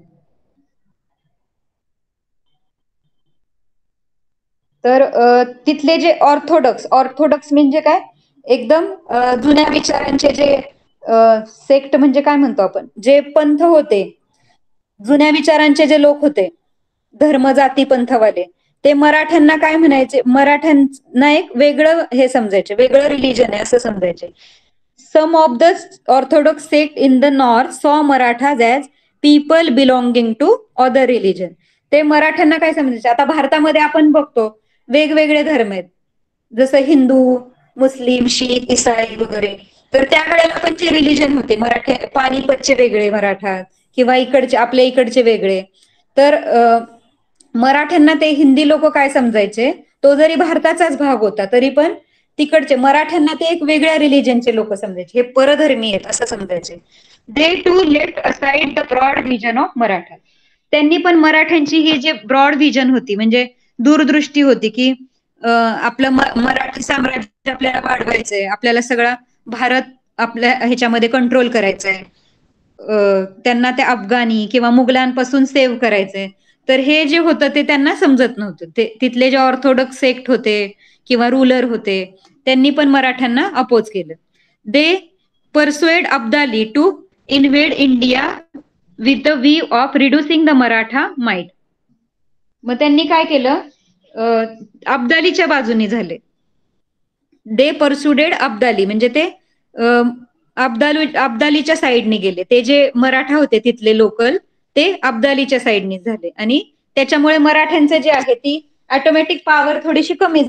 तर अ, तिथले जे ऑर्थोडॉक्स ऑर्थोडॉक्स म्हणजे काय, एकदम अ, जुन्या विचारांचे जे सेक्ट म्हणजे काय म्हणतो आपण, जे पंथ होते, जुन्या विचारांचे जे लोक होते, धर्म जाती पंथवाले, ते मराठ्यांना काय म्हणायचे, मराठ्यांना एक वेगळं हे समजायचे, वेगळं रिलीजन आहे असं समजायचे. Some of the orthodox sect in the north saw Marathas as people belonging to other religion. ते मराठ्यांना काय समजायचे, आता भारतामध्ये आपण बघतो वेगवेगळे धर्म आहेत, जसं हिंदू, मुस्लिम, शीख, इसाई वगैरे. तर त्या वेळेला पण जे रिलीजन होते मराठे, पानिपतचे वेगळे मराठा किंवा इकडचे आपल्या इकडचे वेगळे. तर अ, मराठ्यांना ते हिंदी लोक काय समजायचे, तो जरी भारताचाच भाग होता तरी पण तिकडचे मराठ्यांना ते एक वेगळ्या रिलीजनचे लोक समजायचे, हे परधर्मी आहेत असं समजायचे. They too left aside the broad vision of Maratha. त्यांनी पण मराठ्यांची ही जी ब्रॉड व्हिजन होती, म्हणजे दूरदृष्टी होती की अ, आपलं म- मराठी साम्राज्य आपल्याला वाढवायचंय, आपल्याला सगळा भारत आपल्या ह्याच्यामध्ये कंट्रोल करायचंय, अ, त्यांना त्या अफगाणी किंवा मुघलांपासून सेव्ह करायचंय. तर हे जे होतं ते त्यांना समजत नव्हतं. ते तिथले जे ऑर्थोडॉक्स सेक्ट होते किंवा रुलर होते त्यांनी पण मराठ्यांना अपोज केलं. They persuade Abdali to invade India with the view of reducing the Maratha might. मग त्यांनी काय केलं, अ, अब्दालीच्या बाजूनी झाले. दे परसुडेड अब्दाली म्हणजे ते अ, अब्दाली अब्दालीच्या साईडने गेले. ते जे मराठा होते तिथले लोकल ते अब्दालीच्या साईडने झाले आणि त्याच्यामुळे मराठ्यांचे जे आहे ती ऑटोमॅटिक पॉवर थोडीशी कमी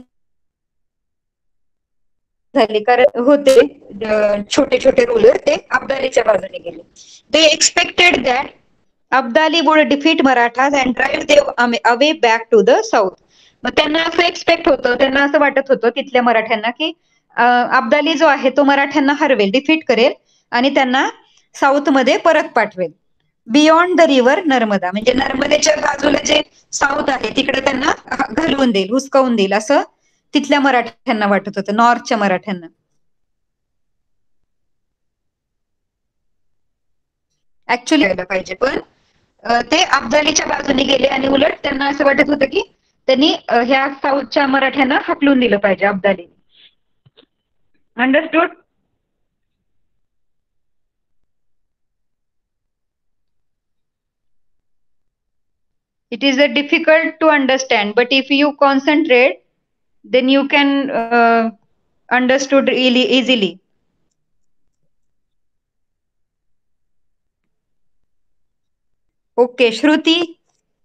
झाली, कारण होते अ, छोटे छोटे रुलर ते अब्दालीच्या बाजूने गेले. They expected that Abdali would defeat Marathas and drive them away back to the south. मग त्यांना असं एक्सपेक्ट होतं, त्यांना असं वाटत होतं तिथल्या मराठ्यांना की अं, अब्दाली जो आहे तो मराठ्यांना हरवेल, डिफीट करेल आणि त्यांना साऊथ मध्ये परत पाठवेल. बियॉन्ड द रिव्हर नर्मदा, म्हणजे नर्मदेच्या बाजूला जे साऊथ आहे तिकडे त्यांना ह- घालवून देईल, हुसकावून देईल, असं तिथल्या मराठ्यांना वाटत होतं, नॉर्थच्या मराठ्यांना. ऍक्च्युली व्हायला पाहिजे, पण अं, ते अब्दालीच्या बाजूने गेले आणि उलट त्यांना असं वाटत होतं की त्यांनी अं, ह्या साऊथच्या मराठ्यांना हकलून दिलं पाहिजे Abdali. Understood? It is a difficult to understand, but if you concentrate, then you can uh, understood really easily. Okay, Shruti,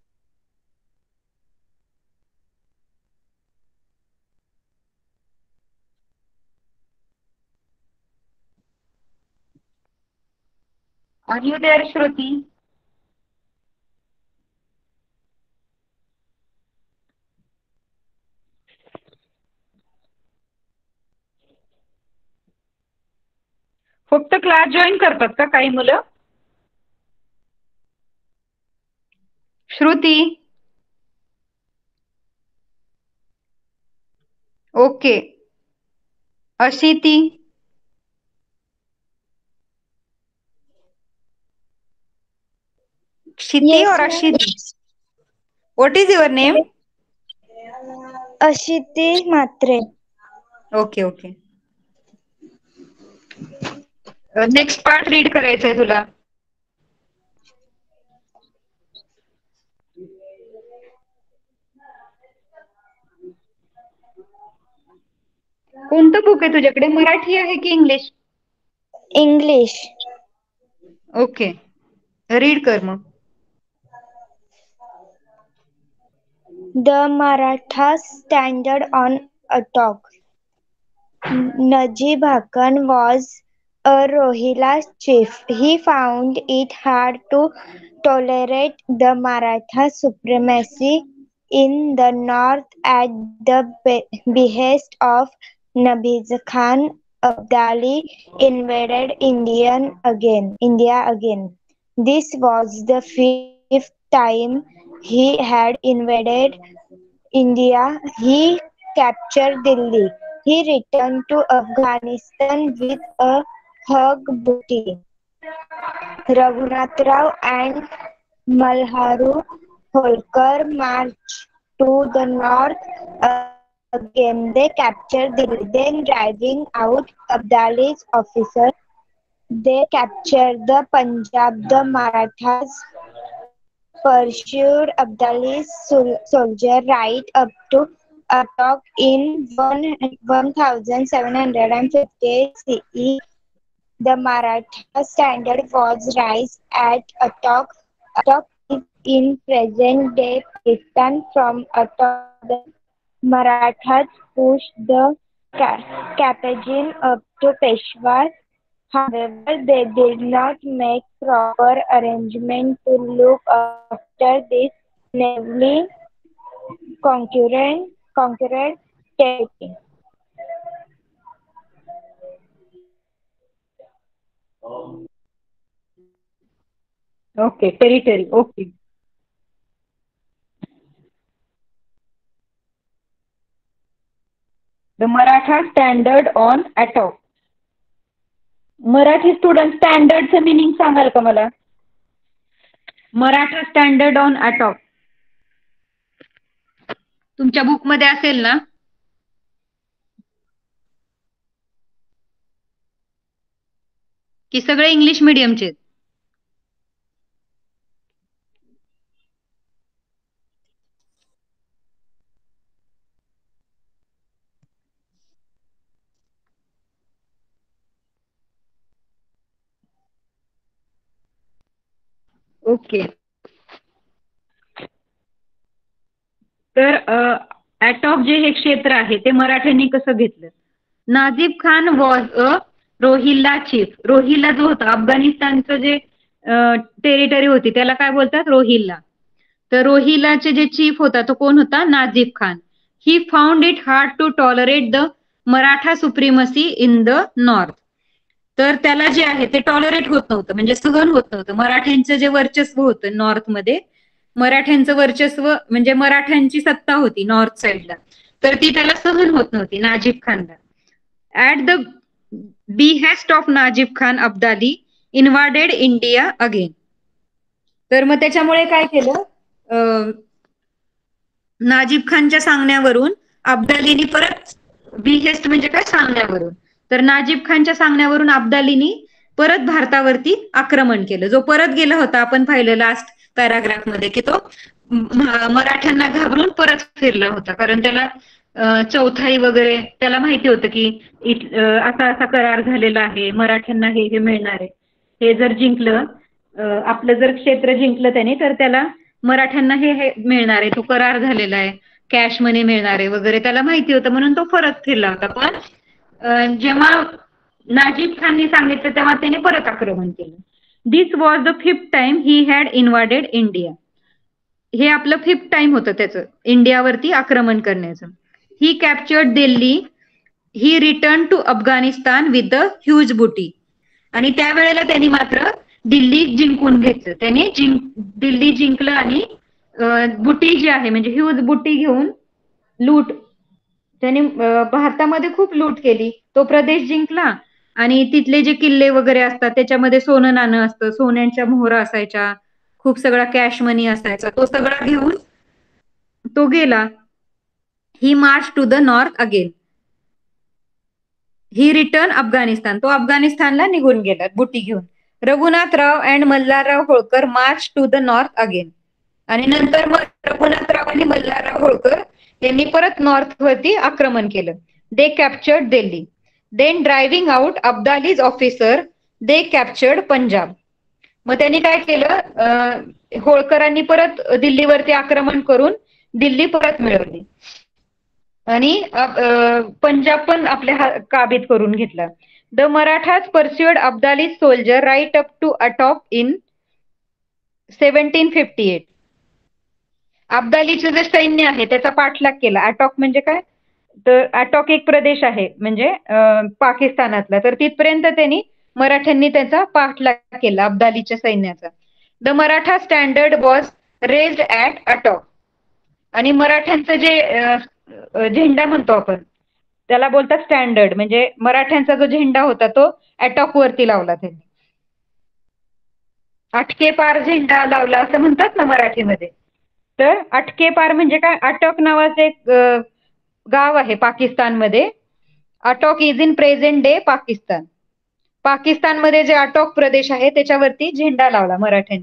are you there, Shruti? फक्त क्लास जॉईन करतात का काही मुलं? Shruti, okay. Ashiti, Kshiti Yes, or ma'am. Ashiti? What is your name? Ashiti Matre. Okay okay. Next part read करायचंय तुला. कोणतं बुक आहे तुझ्याकडे, मराठी आहे की इंग्लिश? English. ओके, रीड कर मग. The Marathas standard on Attock. Najib Hakan was a Rohilla chief. He found it hard to tolerate the Maratha supremacy in the north at the be- behest of Nabiz Khan. Abdali invaded Indian again, India again. This was the fifth time he had invaded India. He captured Delhi. He returned to Afghanistan with a hug booty. Raghunath Rao and Malharu Holkar marched to the north again. They captured Delhi. Then, driving out Abdali's officers, they captured the Punjab. The Marathas pursued Abdali's sol- soldier right up to Attock in one, seventeen fifty-eight C E. The Maratha standard was raised at Attock. Attock is in present-day Pakistan. From Attock, the Marathas pushed the Ca- Carthaginians up to Peshawar. However, they did not make proper arrangements to look after this newly conquered, conquered territory. Okay, territory. Okay. The Maratha standard on Attock. Marathi student स्टँडर्डचं मिनिंग सांगाल का मला? मराठा स्टँडर्ड ऑन अटॉक तुमच्या बुक मध्ये असेल ना? की सगळे इंग्लिश मिडियमचे? ओके. तर अटॉक जे हे क्षेत्र आहे ते मराठ्यांनी कसं घेतलं? Najib Khan was a Rohilla chief. Rohilla जो होता अफगाणिस्तानचं जे टेरिटरी होती त्याला काय बोलतात? रोहिल्ला. तर रोहिल्लाचे जे चीफ होता तो कोण होता? Najib Khan. he found it hard to tolerate the Maratha supremacy in the north. तर त्याला जे आहे ते टॉलरेट होत नव्हतं, म्हणजे सहन होत नव्हतं. मराठ्यांचं जे वर्चस्व होतं नॉर्थ मध्ये, मराठ्यांचं वर्चस्व म्हणजे मराठ्यांची सत्ता होती नॉर्थ साइडला, तर ती त्याला सहन होत नव्हती नाजिब खानला. At the behest of Najib Khan, Abdali invaded India again. तर मग त्याच्यामुळे काय केलं, अं, नाजिब खानच्या सांगण्यावरून अब्दालीनी परत, बिहेस्ट म्हणजे काय, सांगण्यावरून, तर नाजिब खानच्या सांगण्यावरून अब्दालीनी परत भारतावरती आक्रमण केलं. जो परत गेला होता, आपण पाहिलं लास्ट पॅराग्राफ मध्ये की तो मराठ्यांना घाबरून परत फिरला होता, कारण त्याला चौथाई वगैरे त्याला माहिती होतं की असा असा करार झालेला आहे, मराठ्यांना हे हे मिळणार आहे, हे जर जिंकलं, आपलं जर क्षेत्र जिंकलं त्याने, तर त्याला मराठ्यांना हे हे मिळणार आहे, तो करार झालेला आहे, कॅश मनी मिळणार आहे वगैरे, त्याला माहिती होतं, म्हणून तो परत फिरला होता. पण जेव्हा नाजिब खाननी सांगितलं तेव्हा त्याने परत आक्रमण केलं. This was the fifth time he had invaded India. हे आपलं फिफ्थ टाइम होतं त्याचं इंडियावरती आक्रमण करण्याचं. He captured Delhi, he return to Afghanistan with the huge booty. आणि त्यावेळेला त्यांनी मात्र दिल्ली जिंकून घेतलं. त्याने जिंक दिल्ली जिंकलं आणि बुटी जी आहे म्हणजे ह्यूज बुटी घेऊन लूट, त्यांनी भारतामध्ये खूप लूट केली. तो प्रदेश जिंकला आणि तिथले जे किल्ले वगैरे असतात त्याच्यामध्ये सोनं नाणं असतं, सोन्यांच्या मोहरा असायच्या, खूप सगळा कॅश मनी असायचा, तो सगळा घेऊन तो गेला. He march to the north again, he return Afghanistan, तो अफगाणिस्तानला निघून गेला बुटी घेऊन. Raghunathrao and Malharrao Holkar march to the north again. आणि नंतर मग रघुनाथराव आणि मल्हारराव होळकर यांनी परत नॉर्थ वरती आक्रमण केलं. They captured Delhi. Then driving out Abdali's officer they captured Punjab. मग त्यांनी काय केलं, होळकरांनी परत दिल्लीवरती आक्रमण करून दिल्ली परत मिळवली आणि पंजाब पण आपल्या काबीत करून घेतला. The Marathas pursued Abdali's soldier right up to Attock in seventeen fifty eight. अब्दालीचं जे सैन्य आहे त्याचा पाठलाग केला. अटॉक म्हणजे काय, तर अटॉक एक प्रदेश आहे म्हणजे पाकिस्तानातला, तर तिथपर्यंत त्यांनी मराठ्यांनी त्याचा पाठलाग केला अब्दालीच्या सैन्याचा. The Maratha standard was raised at Attock. आणि मराठ्यांचं जे झेंडा म्हणतो आपण त्याला बोलतात स्टँडर्ड, म्हणजे मराठ्यांचा जो झेंडा होता तो अटॉक वरती लावला त्यांनी. अटके पार झेंडा लावला असं म्हणतात ना मराठीमध्ये. तर अटके पार म्हणजे काय, अटक नावाचं एक गाव आहे पाकिस्तानमध्ये. Attock is in present day Pakistan. पाकिस्तानमध्ये जे अटॉक प्रदेश आहे त्याच्यावरती झेंडा लावला मराठ्यांनी.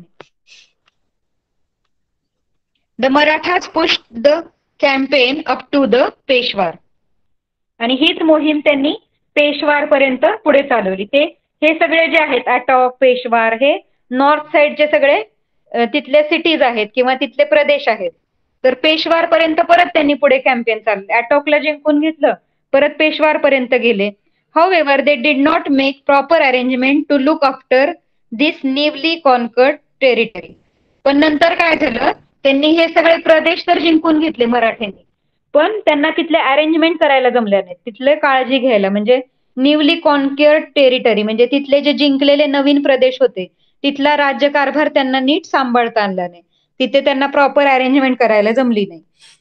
The Marathas push the campaign up to the Peshawar. आणि हीच मोहीम त्यांनी पेशवार पर्यंत पुढे चालवली. ते हे सगळे जे आहेत अटॉक, पेशवार, हे नॉर्थ साइडचे सगळे तिथले सिटीज आहेत किंवा तिथले प्रदेश आहेत. तर पेशवार पर्यंत परत त्यांनी पुढे कॅम्पेन चालवले. अटॉकला जिंकून घेतलं, परत पेशवार पर्यंत गेले. However they did not make proper arrangement to look after this newly conquered territory. पण नंतर काय झालं, त्यांनी हे सगळे प्रदेश तर जिंकून घेतले मराठ्यांनी, पण त्यांना तिथले अरेंजमेंट करायला जमल्या नाहीत, तिथले काळजी घ्यायला. म्हणजे न्यूली कॉन्क्युअर्ड टेरिटरी म्हणजे तिथले जे जिंकलेले नवीन प्रदेश होते तिथला राज्यकारभार त्यांना नीट सांभाळता आणला नाही, तिथे त्यांना प्रॉपर अरेंजमेंट करायला जमली नाही.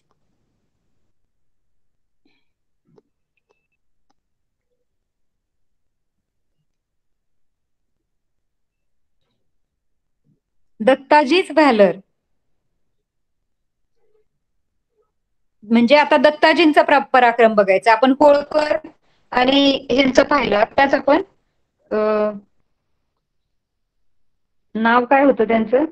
दत्ताजीच व्हॅलर म्हणजे आता दत्ताजींचा पराक्रम बघायचा आपण. होळकर आणि ह्यांचं पाहिलं आताच आपण, नाव काय होतं त्यांचं,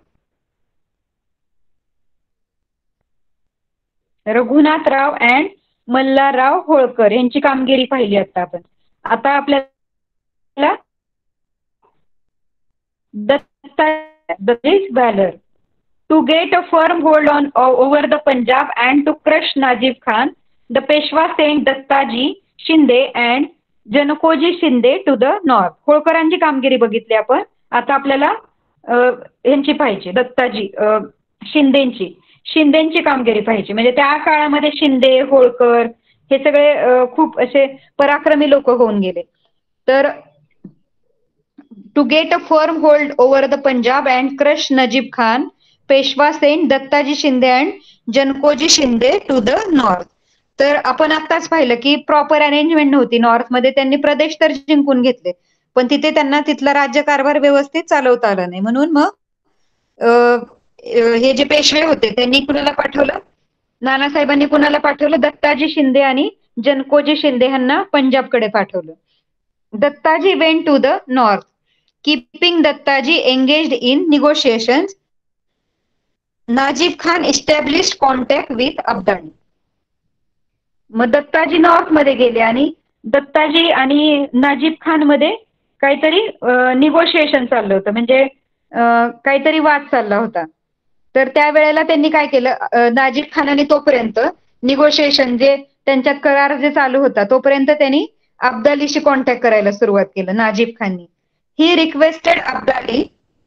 रघुनाथराव अँड मल्हारराव होळकर यांची कामगिरी पाहिली आता आपण. आता आपल्याला दत्ताजीच valour to get a firm hold on over the Punjab and to crush Najib Khan, the Peshwa sent Dattaji Shinde and Janakoji Shinde to the north. होळकरांची कामगिरी बघितली आपण. आता आपल्याला यांची पाहिजे दत्ताजी शिंदेची. शिंदेची कामगिरी पाहायची. म्हणजे त्या काळामध्ये शिंदे, होळकर हे सगळे अ, खूप असे पराक्रमी लोक होऊन गेले. तर to get a firm hold over the Punjab and crush Najib Khan, Peshwa sent Dattaji Shinde and Jankoji Shinde to the north. तर आपण आत्ताच पाहिलं की प्रॉपर अरेंजमेंट नव्हती नॉर्थमध्ये. त्यांनी प्रदेश तर जिंकून घेतले, पण तिथे त्यांना तिथला राज्यकारभार व्यवस्थित चालवता आला नाही. म्हणून मग अ, अ, हे जे पेशवे होते त्यांनी कुणाला पाठवलं, नानासाहेबांनी कुणाला पाठवलं, दत्ताजी शिंदे आणि जनकोजी शिंदे यांना पंजाबकडे पाठवलं. Dattaji went to the north, keeping Dattaji engaged in negotiations. Najib Khan established contact with Abdali. मग दत्ताजी नॉर्थ मध्ये गेले आणि दत्ताजी आणि नाजिब खान मध्ये काहीतरी निगोशिएशन चाललं होतं, म्हणजे अ, काहीतरी वाद चालला होता. तर त्यावेळेला त्यांनी काय केलं, अ, नाजिब खानाने तोपर्यंत निगोशिएशन जे त्यांच्यात करार जे चालू होता तोपर्यंत त्यांनी अब्दालीशी कॉन्टॅक्ट करायला सुरुवात केलं नाजिब खाननी. He requested Abdali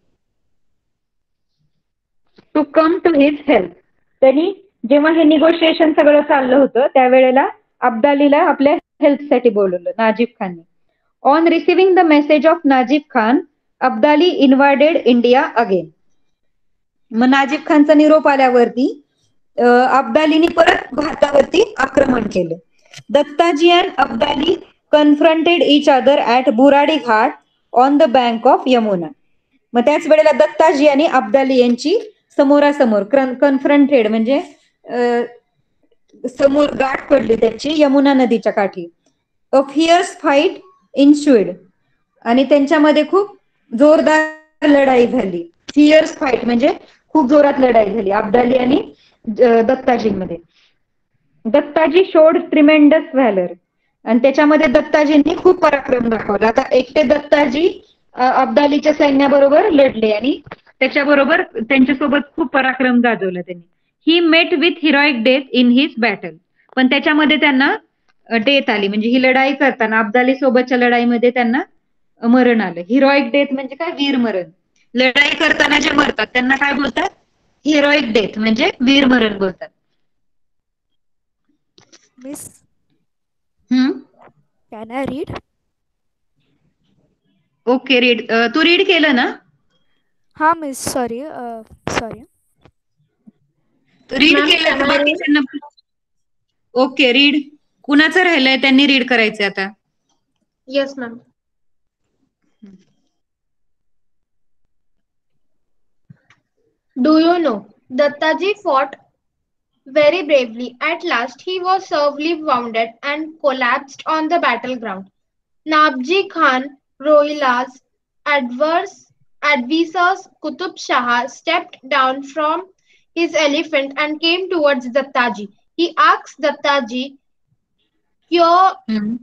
to come to his help. त्यांनी जेव्हा हे निगोशिएशन सगळं चाललं होतं त्यावेळेला अब्दालीला आपल्या हेल्पसाठी बोलवलं नाजिब खानने. On receiving the message of Najib Khan, Abdali invaded India again. मग नाजिब खानचा निरोप आल्यावरती अ, अब्दालीने परत भारतावरती आक्रमण केलं. Dattaji and Abdali confronted each other at Burari Ghat on the bank of Yamuna. मग त्याच वेळेला दत्ताजी आणि अब्दाली यांची समोरासमोर कन्फ्रंटेड म्हणजे अ, समोर गाठ पडली त्यांची यमुना नदीच्या काठी. अ फियर्स फाईट इन्स्युएड, आणि त्यांच्यामध्ये खूप जोरदार लढाई झाली. फियर्स फाईट म्हणजे खूप जोरात लढाई झाली अब्दाली आणि अ, दत्ताजींमध्ये. दत्ताजी शोड ट्रिमेंडस व्हॅलर, आणि त्याच्यामध्ये दत्ताजींनी खूप पराक्रम दाखवला. आता एकटे दत्ताजी अ, अब्दालीच्या सैन्याबरोबर लढले आणि त्याच्याबरोबर त्यांच्यासोबत खूप पराक्रम गाजवला त्यांनी. He met with heroic death in his battle, पण त्याच्यामध्ये त्यांना डेथ आली, म्हणजे ही लढाई करताना अब्दाली सोबतच्या लढाईमध्ये त्यांना मरण आलं. हिरोइक डेथ म्हणजे काय, वीर मरण. लढाई करताना जे मरतात त्यांना काय बोलतात, हिरोइक डेथ म्हणजे वीर मरण बोलतात. Miss, हम्म, can I read? Okay read. तू रीड केलं ना? Ha, miss. Sorry. Uh, sorry. Read Ma'am, केलं can तर I read? बाकीच्यांना. Okay read. कुणाचं राहिलंय त्यांनी रीड करायचंय आता. Yes, ma'am. Do you know, Dattaji fought very bravely. At last, he was severely wounded and collapsed on the battleground. Nabji Khan, Rohila's adverse advisor Qutub Shah stepped down from his elephant and came towards Dattaji. He asked Dattaji, "Kyo हम्म.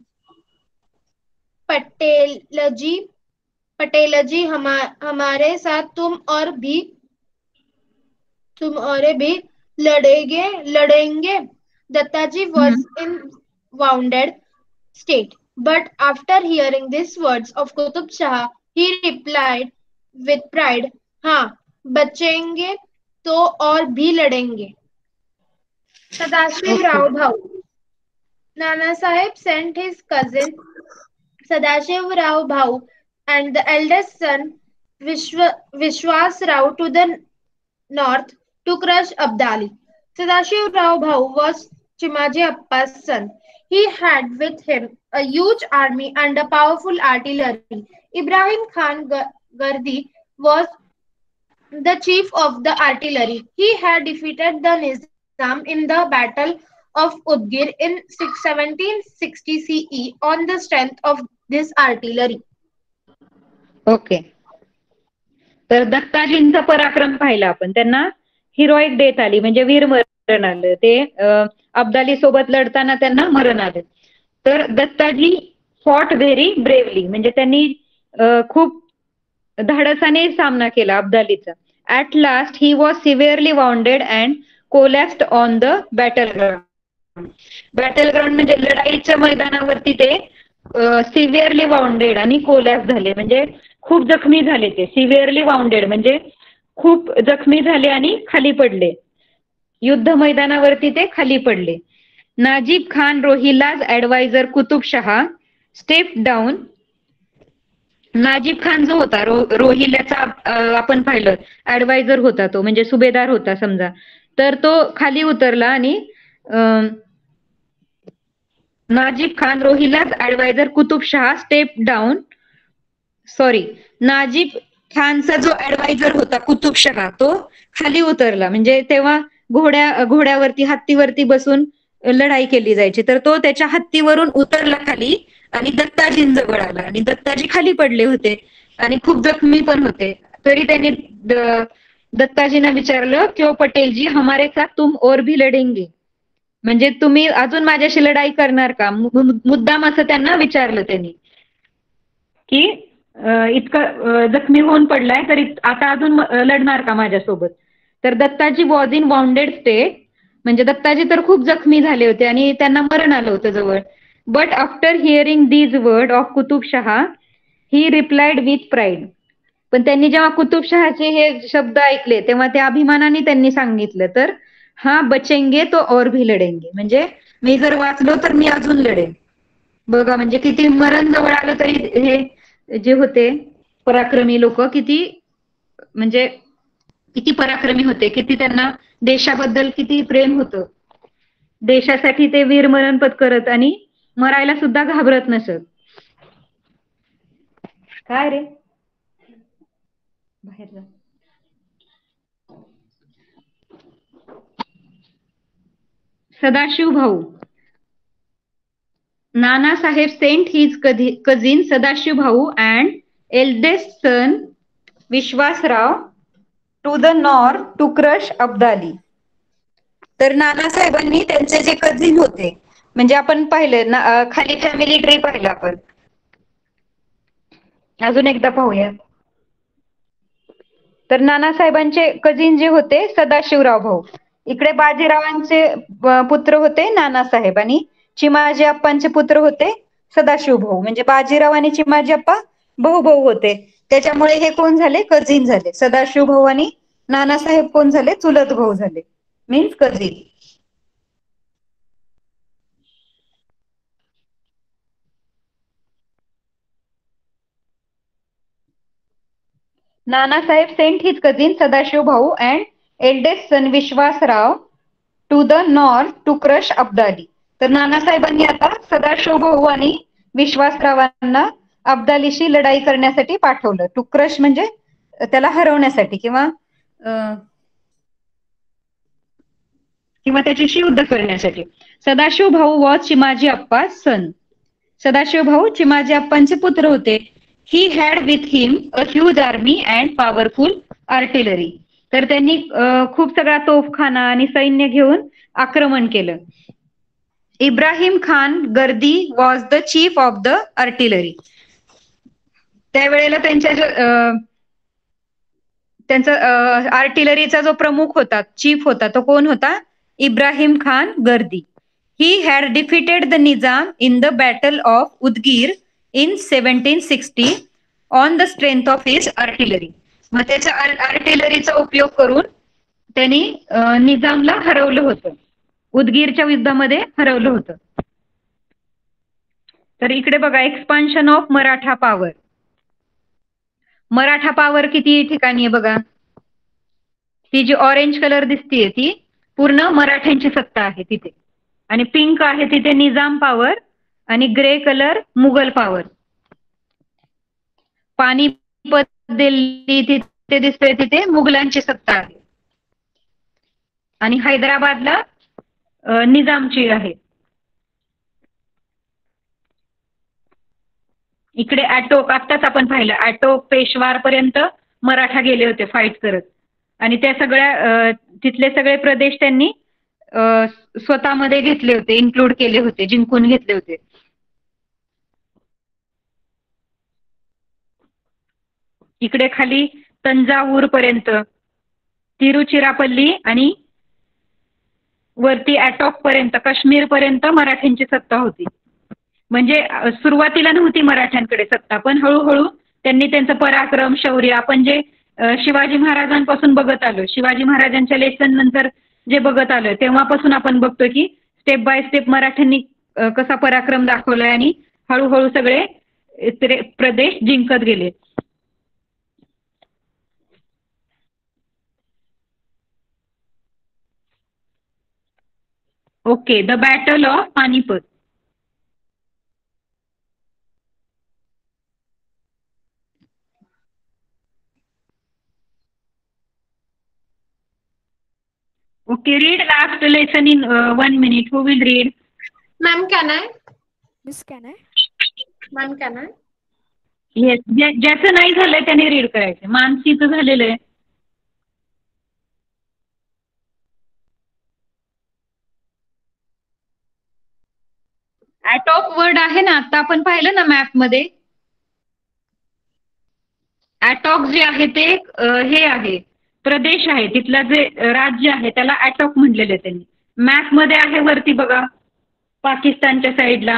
पटेलजी पटेलजी हमा, हमारे साथ तुम और भी तुम और भी लड़ेंगे लड़ेंगे." Dattaji was in wounded state, but after hearing these words of Qutub Shah, he replied with pride, "हाँ, बचेंगे तो और भी लड़ेंगे." Sadashiv Rao Bhau. Nana Sahib sent his cousin Sadashiv Rao Bhau and the eldest son Vishwa, Vishwas Rao to the north to crush Abdali. Sadashiv Rao Bhau was Chimaji Appa's son. He had with him a huge army and a powerful artillery. Ibrahim Khan Gardi was the chief of the artillery. He had defeated the Nizam in the Battle of Udgir in seventeen sixty C E on the strength of this artillery. Okay. तर दत्ताजींचा पराक्रम पाहिला आपण. त्यांना हिरोइक डेथ आली म्हणजे वीर मरण आलं. ते अ, अब्दाली सोबत लढताना त्यांना मरण आलं. तर दत्ताजी फॉट व्हेरी ब्रेवली म्हणजे त्यांनी अ, खूप धाडसाने सामना केला अब्दालीचा. At last he was severely wounded and collapsed on the battle ground. Battle ground म्हणजे लढाईच्या मैदानावरती ते सिव्हिअरली वाउंडेड आणि कोलॅप्स झाले, म्हणजे खूप जखमी झाले. ते सिव्हिअरली वाउंडेड म्हणजे खूप जखमी झाले आणि खाली पडले. युद्ध मैदानावरती ते खाली पडले. Najib Khan Rohilla's adviser Qutubshah step down. Najib Khan जो होता रो रोहिल्याचा आपण पाहिलं ऍडवायझर होता, तो म्हणजे सुभेदार होता समजा, तर तो खाली उतरला आणि Najib Khan Rohilla's adviser Qutubshah step down. Sorry, Najib खानचा जो ऍडवायझर होता कुतुबशहा तो खाली उतरला. म्हणजे तेव्हा घोड्या घोड्यावरती हत्तीवरती बसून लढाई केली जायची, तर तो त्याच्या हत्तीवरून उतरला खाली आणि दत्ताजींजवळ आला आणि दत्ताजी खाली पडले होते आणि खूप जखमी पण होते. तरी त्यांनी दत्ताजींना विचारलं की ओ पटेलजी हमारे साथ तुम और भी लढेंगे, म्हणजे तुम्ही अजून माझ्याशी लढाई करणार का, मुद्दाम असं त्यांना विचारलं त्यांनी की इतकं जखमी होऊन पडलाय तरी आता अजून लढणार का माझ्यासोबत. तर Dattaji was in wounded state, म्हणजे दत्ताजी तर खूप जखमी झाले होते आणि त्यांना मरण आलं होतं जवळ. But after hearing these word of Qutubshah he replied with pride. पण त्यांनी जेव्हा कुतुबशहाचे हे शब्द ऐकले तेव्हा ते अभिमानाने त्यांनी सांगितलं, तर हा बचेंगे तो और भी लढेंगे, म्हणजे मी जर वाचलो तर मी अजून लढेन. बघा म्हणजे किती मरण जवळ आलं तरी हे जे होते पराक्रमी लोक किती म्हणजे किती पराक्रमी होते, किती त्यांना देशाबद्दल किती प्रेम होतं. देशासाठी ते वीर मरण पत्करत आणि मरायला सुद्धा घाबरत नसत. काय रे बाहेर जा. Sadashiv Bhau. Nana Saheb sent his cousin Sadashiv Bhau and eldest son Vishwasrao to the north to crush Abdali. तर नानासाहेबांनी त्यांचे जे कझिन होते, म्हणजे आपण पाहिलं ना खाली फॅमिली ट्री पाहिलं आपण, अजून एकदा पाहूया. तर नानासाहेबांचे कझिन जे होते सदाशिवराव भाऊ, इकडे बाजीरावांचे पुत्र होते नानासाहेब आणि चिमाजी अप्पांचे पुत्र होते सदाशिव भाऊ, म्हणजे बाजीराव आणि चिमाजी अप्पा भाऊ भाऊ होते, त्याच्यामुळे हे कोण झाले कझिन झाले. सदाशिव भाऊ आणि नानासाहेब कोण झाले चुलत भाऊ झाले, means cousin. Nanasaheb sent his cousin Sadashiv Bhau and eldest son Vishwasrao to the north to crush Abdali. तर नानासाहेबांनी आता सदाशिव भाऊ आणि विश्वासरावांना अब्दालीशी लढाई करण्यासाठी पाठवलं. टू क्रश म्हणजे त्याला हरवण्यासाठी किंवा किंवा त्याच्याशी युद्ध करण्यासाठी. Sadashiv Bhau was Chimaji Appa son. सदाशिव भाऊ चिमाजी अप्पांचे पुत्र होते. He had with him a huge army and powerful artillery. तर त्यांनी खूप सगळा तोफखाना आणि सैन्य घेऊन आक्रमण केलं. Ibrahim Khan Gardi was the chief of the artillery. त्यावेळेला त्यांच्या त्यांचा आर्टिलरीचा जो प्रमुख होता, चीफ होता, तो कोण होता Ibrahim Khan Gardi. He had defeated the Nizam in the battle of Udgir in seventeen sixty on the strength of his artillery. मग त्याच्या आर्टिलरीचा उपयोग करून त्यांनी निजामला हरवलं होतं, उदगीरच्या युद्धामध्ये हरवलं होतं. तर इकडे बघा expansion of Maratha power. Maratha power किती ठिकाणी आहे बघा, ती जी ऑरेंज कलर दिसतीये ती पूर्ण मराठ्यांची सत्ता आहे तिथे, आणि पिंक आहे तिथे निजाम पॉवर आणि grey colour Mughal power. Panipat Delhi तिथे दिसतंय तिथे मुघलांची सत्ता आहे आणि हैदराबादला निजामची आहे. इकडे ॲटोक आत्ताच आपण पाहिलं, ॲटोक पेशवार पर्यंत मराठा गेले होते फाईट करत, आणि त्या सगळ्या तिथले सगळे प्रदेश त्यांनी स्वतःमध्ये घेतले होते, इन्क्लूड केले होते, जिंकून घेतले होते. इकडे खाली तंजावूर पर्यंत, तिरुचिरापल्ली आणि वरती ॲटॉक पर्यंत, काश्मीर पर्यंत मराठ्यांची सत्ता होती. म्हणजे सुरुवातीला नव्हती मराठ्यांकडे सत्ता, पण हळूहळू त्यांनी त्यांचं पराक्रम शौर्य, आपण जे शिवाजी महाराजांपासून बघत आलो, शिवाजी महाराजांच्या लेसन नंतर जे बघत आलोय तेव्हापासून आपण बघतोय की स्टेप बाय स्टेप मराठ्यांनी अ, कसा पराक्रम दाखवलाय आणि हळूहळू सगळे अ, ते प्रदेश जिंकत गेले. Okay, the battle of Panipat. Okay, read last lesson in uh, one minute. Who will read? Ma'am, can I? Miss, can I? Ma'am, can I? Yes. ज्या- ज्याचं नाही झालंय त्याने रीड करायचं. मानसीचं झालेलं आहे. ॲटॉक वर्ड आहे ना, आता आपण पाहिलं ना मॅप मध्ये. ॲटॉक जे आहे ते अ, हे आहे प्रदेश आहे, तिथलं जे राज्य आहे त्याला ॲटॉक म्हणलेलं आहे त्यांनी. मॅप मध्ये आहे वरती बघा, पाकिस्तानच्या साईडला.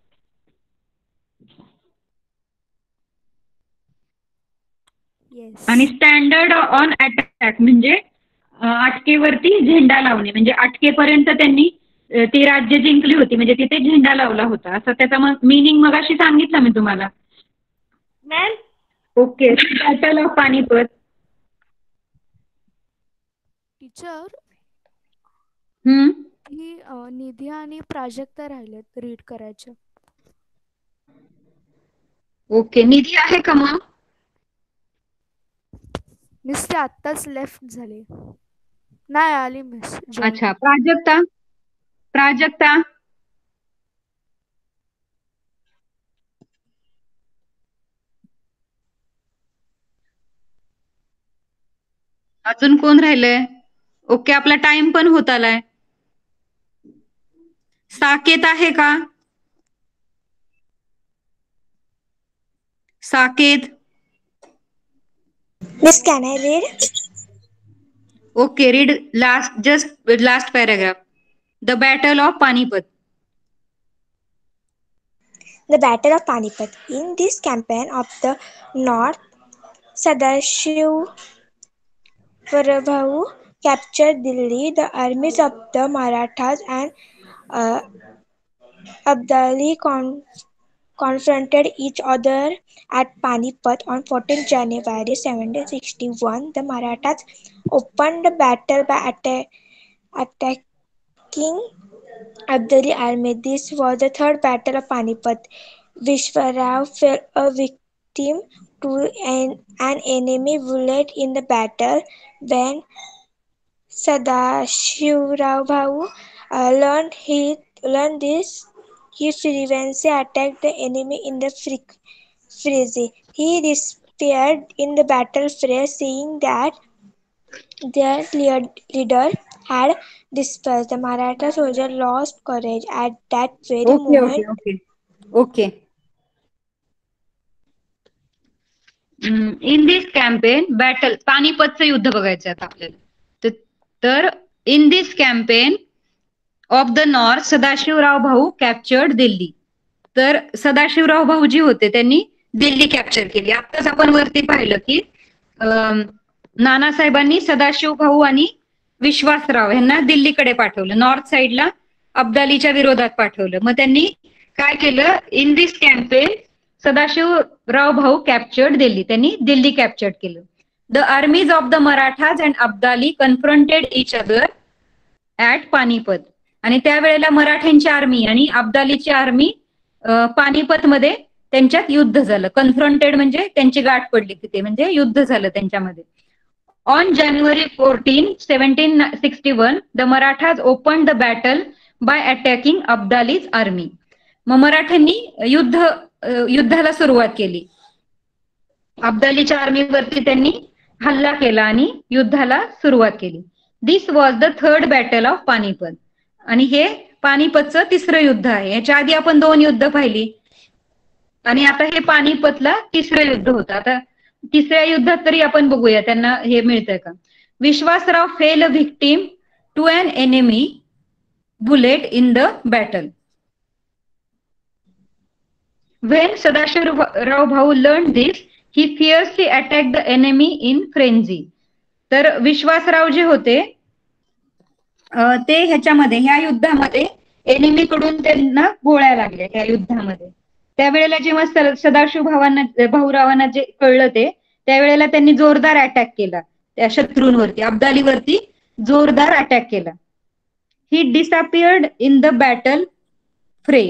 Yes. आणि स्टँडर्ड ऑन अटॅक म्हणजे अ, अटकेवरती झेंडा लावणे, म्हणजे अटकेपर्यंत त्यांनी अ, ती राज्य जिंकली होती, म्हणजे तिथे झेंडा लावला होता, असं त्याचा मिनिंग मगाशी सांगितलं मी तुम्हाला. Ma'am? Okay, battle of Panipat. Teacher, hmm. He अ, निधी आणि प्राजक्ता राहिलेत रीड करायचे. ओके, निधी आहे का मग? मिस ते आत्ताच लेफ्ट झाले. नाही आली मिस. अच्छा, प्राजक्ता. प्राजक्ता. अजून कोण राहिलंय? ओके, आपला टाइम पण होत आलाय. साकेत आहे का? Saket. Miss, can I read? Okay, read last, just last paragraph. The Battle of Panipat. The Battle of Panipat. In this campaign of the North, Sadashiv Prabhu captured Delhi. The armies of the Marathas and uh, Abdali con- confronted each other at Panipat on fourteenth January seventeen sixty-one. The Marathas opened the battle by atta- attacking Abdali army. This was the third battle of Panipat. Vishwarao fell a victim to an, an enemy bullet in the battle. When Sadashivrao uh, learned, he, learned this, he fervently attacked the enemy in the frenzy. He despaired in the battlefield, seeing that their leader had dispersed. The Maratha soldier lost courage at that very Okay, moment. okay, okay. Okay. In this campaign battle, पानिपतचं युद्ध बघायचं आता आपल्याला. त- तर in this campaign of the north Sadashivrao Bhau captured Delhi. तर सदाशिवराव भाऊ जी होते त्यांनी दिल्ली कॅप्चर केली. आताच आपण वरती पाहिलं की अं, नानासाहेबांनी सदाशिव भाऊ आणि विश्वासराव यांना दिल्लीकडे पाठवलं, नॉर्थ साइडला अब्दालीच्या विरोधात पाठवलं. मग त्यांनी काय केलं, in this campaign Sadashivrao Bhau captured Delhi, त्यांनी दिल्ली कॅप्चर केलं. The armies of the Marathas and Abdali confronted each other at Panipat. आणि त्यावेळेला मराठ्यांची आर्मी आणि अब्दालीची आर्मी पानिपत मध्ये त्यांच्यात युद्ध झालं. कन्फ्रंटेड म्हणजे त्यांची गाठ पडली तिथे, म्हणजे युद्ध झालं त्यांच्यामध्ये. On January fourteen seventeen sixty one the Marathas open the battle by attacking Abdali's army. मग मराठ्यांनी युद्ध युद्धाला सुरुवात केली. अब्दालीच्या आर्मीवरती त्यांनी हल्ला केला आणि युद्धाला सुरुवात केली. This was the third battle of Panipat. आणि हे पानिपतचं तिसरं युद्ध आहे. याच्या आधी आपण दोन युद्ध पाहिली आणि आता हे पानिपतला तिसरं युद्ध होतं. आता तिसऱ्या युद्धात तरी आपण बघूया त्यांना हे मिळतंय का. Vishwasrao fell a victim to an enemy bullet in the battle. When Sadashivrao Bhau learned this, he fiercely attacked the enemy in frenzy. तर विश्वासराव जे होते अं, ते ह्याच्यामध्ये ह्या युद्धामध्ये एनिमीकडून त्यांना गोळ्या लागल्या त्या युद्धामध्ये. त्यावेळेला जेव्हा स- सदाशिव भावांना भाऊरावांना जे कळलं ते त्यावेळेला त्यांनी जोरदार अटॅक केला त्या शत्रूंवरती, अब्दालीवरती जोरदार अटॅक केला. He disappeared in the battle fray.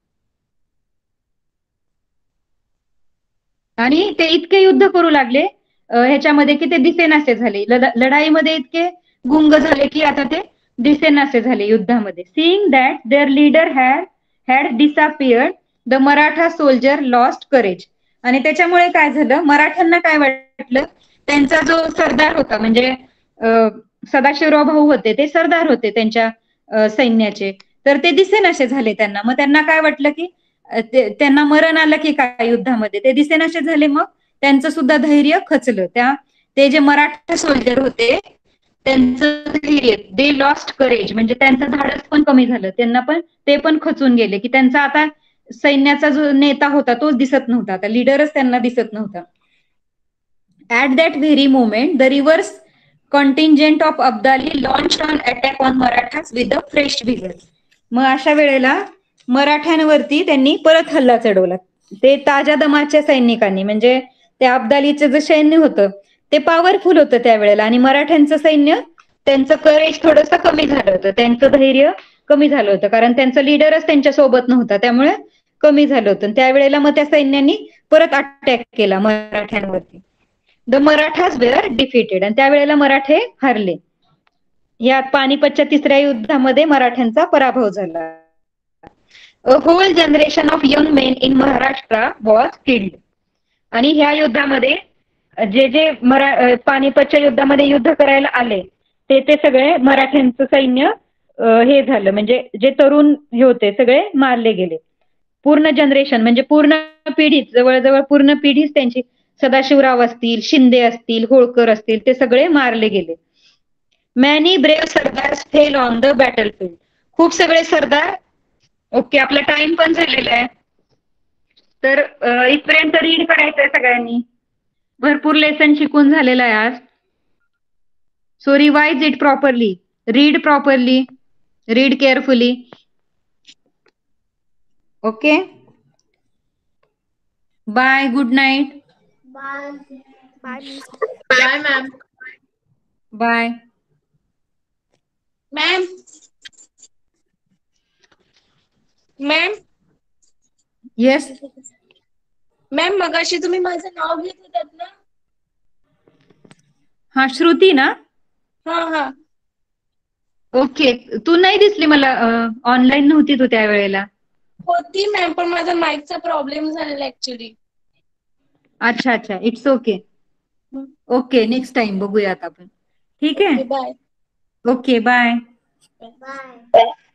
आणि ते इतके युद्ध करू लागले अं, ह्याच्यामध्ये की ते दिसेनासे झाले. लढा- लढाईमध्ये इतके गुंग झाले की आता ते दिसेनासे झाले युद्धामध्ये. Seeing that their leader had had disappeared the Maratha soldier lost courage. आणि त्याच्यामुळे काय झालं, मराठ्यांना काय वाटलं, त्यांचा जो सरदार होता म्हणजे अं, सदाशिवराव भाऊ होते ते सरदार होते त्यांच्या अं, सैन्याचे, तर ते दिसेनासे झाले त्यांना. मग त्यांना काय वाटलं की अं, ते- त्यांना मरण आलं की काय युद्धामध्ये, ते दिसेनासे झाले. मग त्यांचं सुद्धा धैर्य खचलं. त्या ते जे मराठा सोल्जर होते त्यांचं धैर्य, दे लॉस्ट करेज, म्हणजे त्यांचं धाडस पण कमी झालं. त्यांना पण ते पण खचून गेले की त्यांचा आता सैन्याचा जो नेता होता तोच दिसत नव्हता, आता लीडरच त्यांना दिसत नव्हता. At that very moment the reverse contingent of Abdali launch on attack on Marathas with a fresh vigour. मग अशा वेळेला मराठ्यांवरती त्यांनी परत हल्ला चढवला. ते ताज्या दमाच्या सैनिकांनी, म्हणजे त्या अब्दालीचं जे सैन्य होतं ते पॉवरफुल होतं त्यावेळेला, आणि मराठ्यांचं सैन्य त्यांचं करेज थोडंसं कमी झालं होतं, त्यांचं धैर्य कमी झालं होतं, कारण त्यांचा लीडरच त्यांच्या सोबत नव्हता, त्यामुळे कमी झालं होतं. त्यावेळेला मग त्या सैन्यानी परत अटॅक केला मराठ्यांवरती. द मराठास वेअर डिफिटेड, आणि त्यावेळेला मराठे हारले. या पानिपतच्या तिसऱ्या युद्धामध्ये मराठ्यांचा पराभव झाला. A whole generation of young men in Maharashtra was killed. आणि ह्या युद्धामध्ये जे जे मरा अ, पानिपतच्या युद्धामध्ये युद्ध करायला आले ते ते सगळे मराठ्यांचं सैन्य अ, हे झालं, म्हणजे जे तरुण हे होते सगळे मारले गेले. पूर्ण जनरेशन म्हणजे पूर्ण पिढीच, जवळजवळ पूर्ण पिढीच त्यांची, सदाशिवराव असतील, शिंदे असतील, होळकर असतील, ते सगळे मारले गेले. Many brave sardar fell on the battlefield. खूप सगळे सरदार. ओके, आपला टाइम पण झालेला आहे, तर अ, इथपर्यंत रीड करायचंय सगळ्यांनी. भरपूर लेसन शिकून झालेला आहे आज. So revise it properly, read properly, read carefully. Okay, bye, good night. Bye, Miss. Bye, ma'am. Bye. Ma'am, ma'am, yes. ma'am, मगाशी तुम्ही माझं नाव घेत होतात ना? हा, श्रुती ना? हा हा. ओके, तू नाही दिसली मला, ऑनलाईन नव्हती तू त्यावेळेला. होती मॅम, पण माझा माईकचा प्रॉब्लेम झालेला ऍक्च्युली. अच्छा अच्छा, it's okay. Okay, next time बघूयात आपण. ठीक आहे. Okay, bye. Okay, bye. Bye.